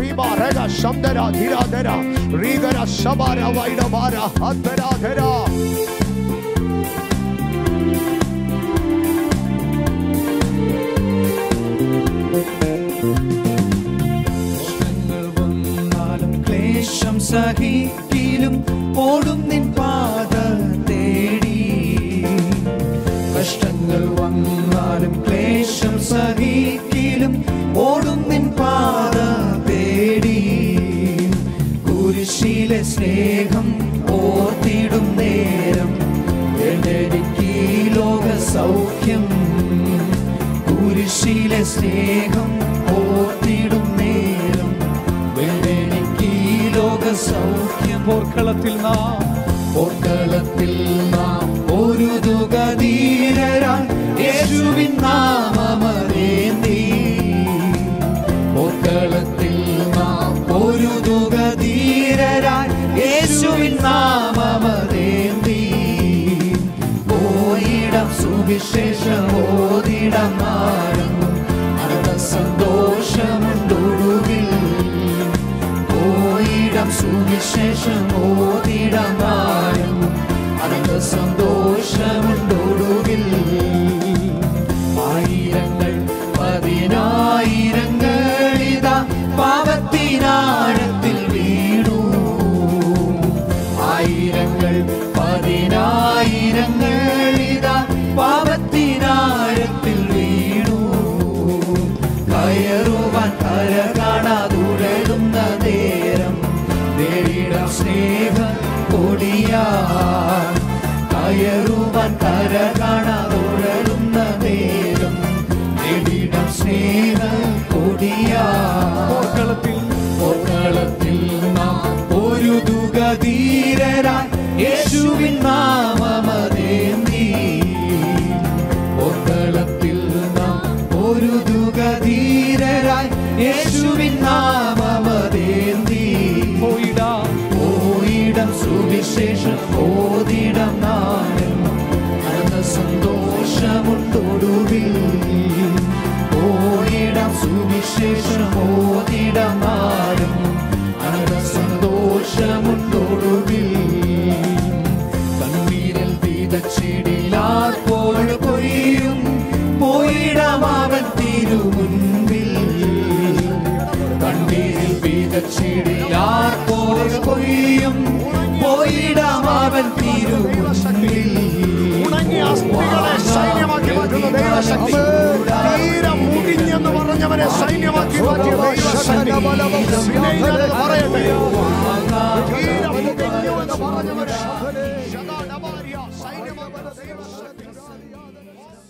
ക്ലേശം സഹിക്കിലും ഓടും നിൻ പാത തേടി. കഷ്ടങ്ങൾ വന്നാലും ക്ലേശം സഹിക്കിലും ഓടും നിൻ പാത തേടി. കുരിശിലെ സ്നേഹം ഓർത്തിടും നേരം എനിക്ക് ലോക സൗഖ്യം. കുരിശിലെ സ്നേഹം ഓർത്തിടും നേരം എനിക്ക് ലോക സൗഖ്യം. പോർക്കളത്തിൽ നാം ഒരു തുകധീരരായി യേശുവിൻ നാമമേന്തി. പോർക്കളത്തിൽ നാം ഒരു തുകധീരരായി യേശുവിൻ നാമമേന്തി. പോയിടം സുവിശേഷം ഓതിടം നാടും സന്തോഷമുണ്ടൊടുവിൽ. പോയിടം സുവിശേഷം ഓതിടം നാടും സന്തോഷമുണ്ടൊടുവിൽ. ആയിരങ്ങൾ പതിനായിരങ്ങളിതാ പാപത്തിനാഴത്തിൽ വീണു. ആയിരങ്ങൾ പതിനായിരങ്ങളിതാ പാപത്തിനാഴത്തിൽ വീണു. കയറുവാൻ കര കാണാതുഴലുന്ന നേരം നേരിടാം സ്നേഹം കൊടിയാ. കയറുവാൻ കര കാണാതുഴലുന്ന നേരം നേരിടാം സ്നേഹം കൊടിയാ. പോർക്കളത്തിൽ നാം ഒരു തുകധീരരായി യേശുവിൻ നാമമേന്തി. പോർക്കളത്തിൽ നാം ഒരു തുകധീരരായി യേശുവിൻ നാമമേന്തി. പോയിടം സുവിശേഷം ഓതിടം നാടും സന്തോഷമുണ്ടൊടുവിൽ. പോയിടം സുവിശേഷം ഓതിടം നാടും സന്തോഷമുണ്ടൊടുവിൽ. കണ്ണീരിൽ വിതച്ചിടിലാർപ്പോൾ കൊയ്യും പോയിടം അവൻ തിരുമുൻപിൽ. കണ്ണീരിൽ വിതച്ചിടിലാർപ്പോൾ കൊയ്യും പോയിടം അവൻ തിരുമുൻപിൽ. സൈന്യമാക്കി മാറ്റുന്ന ദൈവശക്തി, തീരം മുടിഞ്ഞെന്ന് പറഞ്ഞവരെ സൈന്യമാക്കി മാറ്റിയ ദൈവശക്തി പറയട്ടെ. തീരം മുടിഞ്ഞു എന്ന് പറഞ്ഞവരെ സൈന്യമാക്കുന്ന ദൈവശക്തി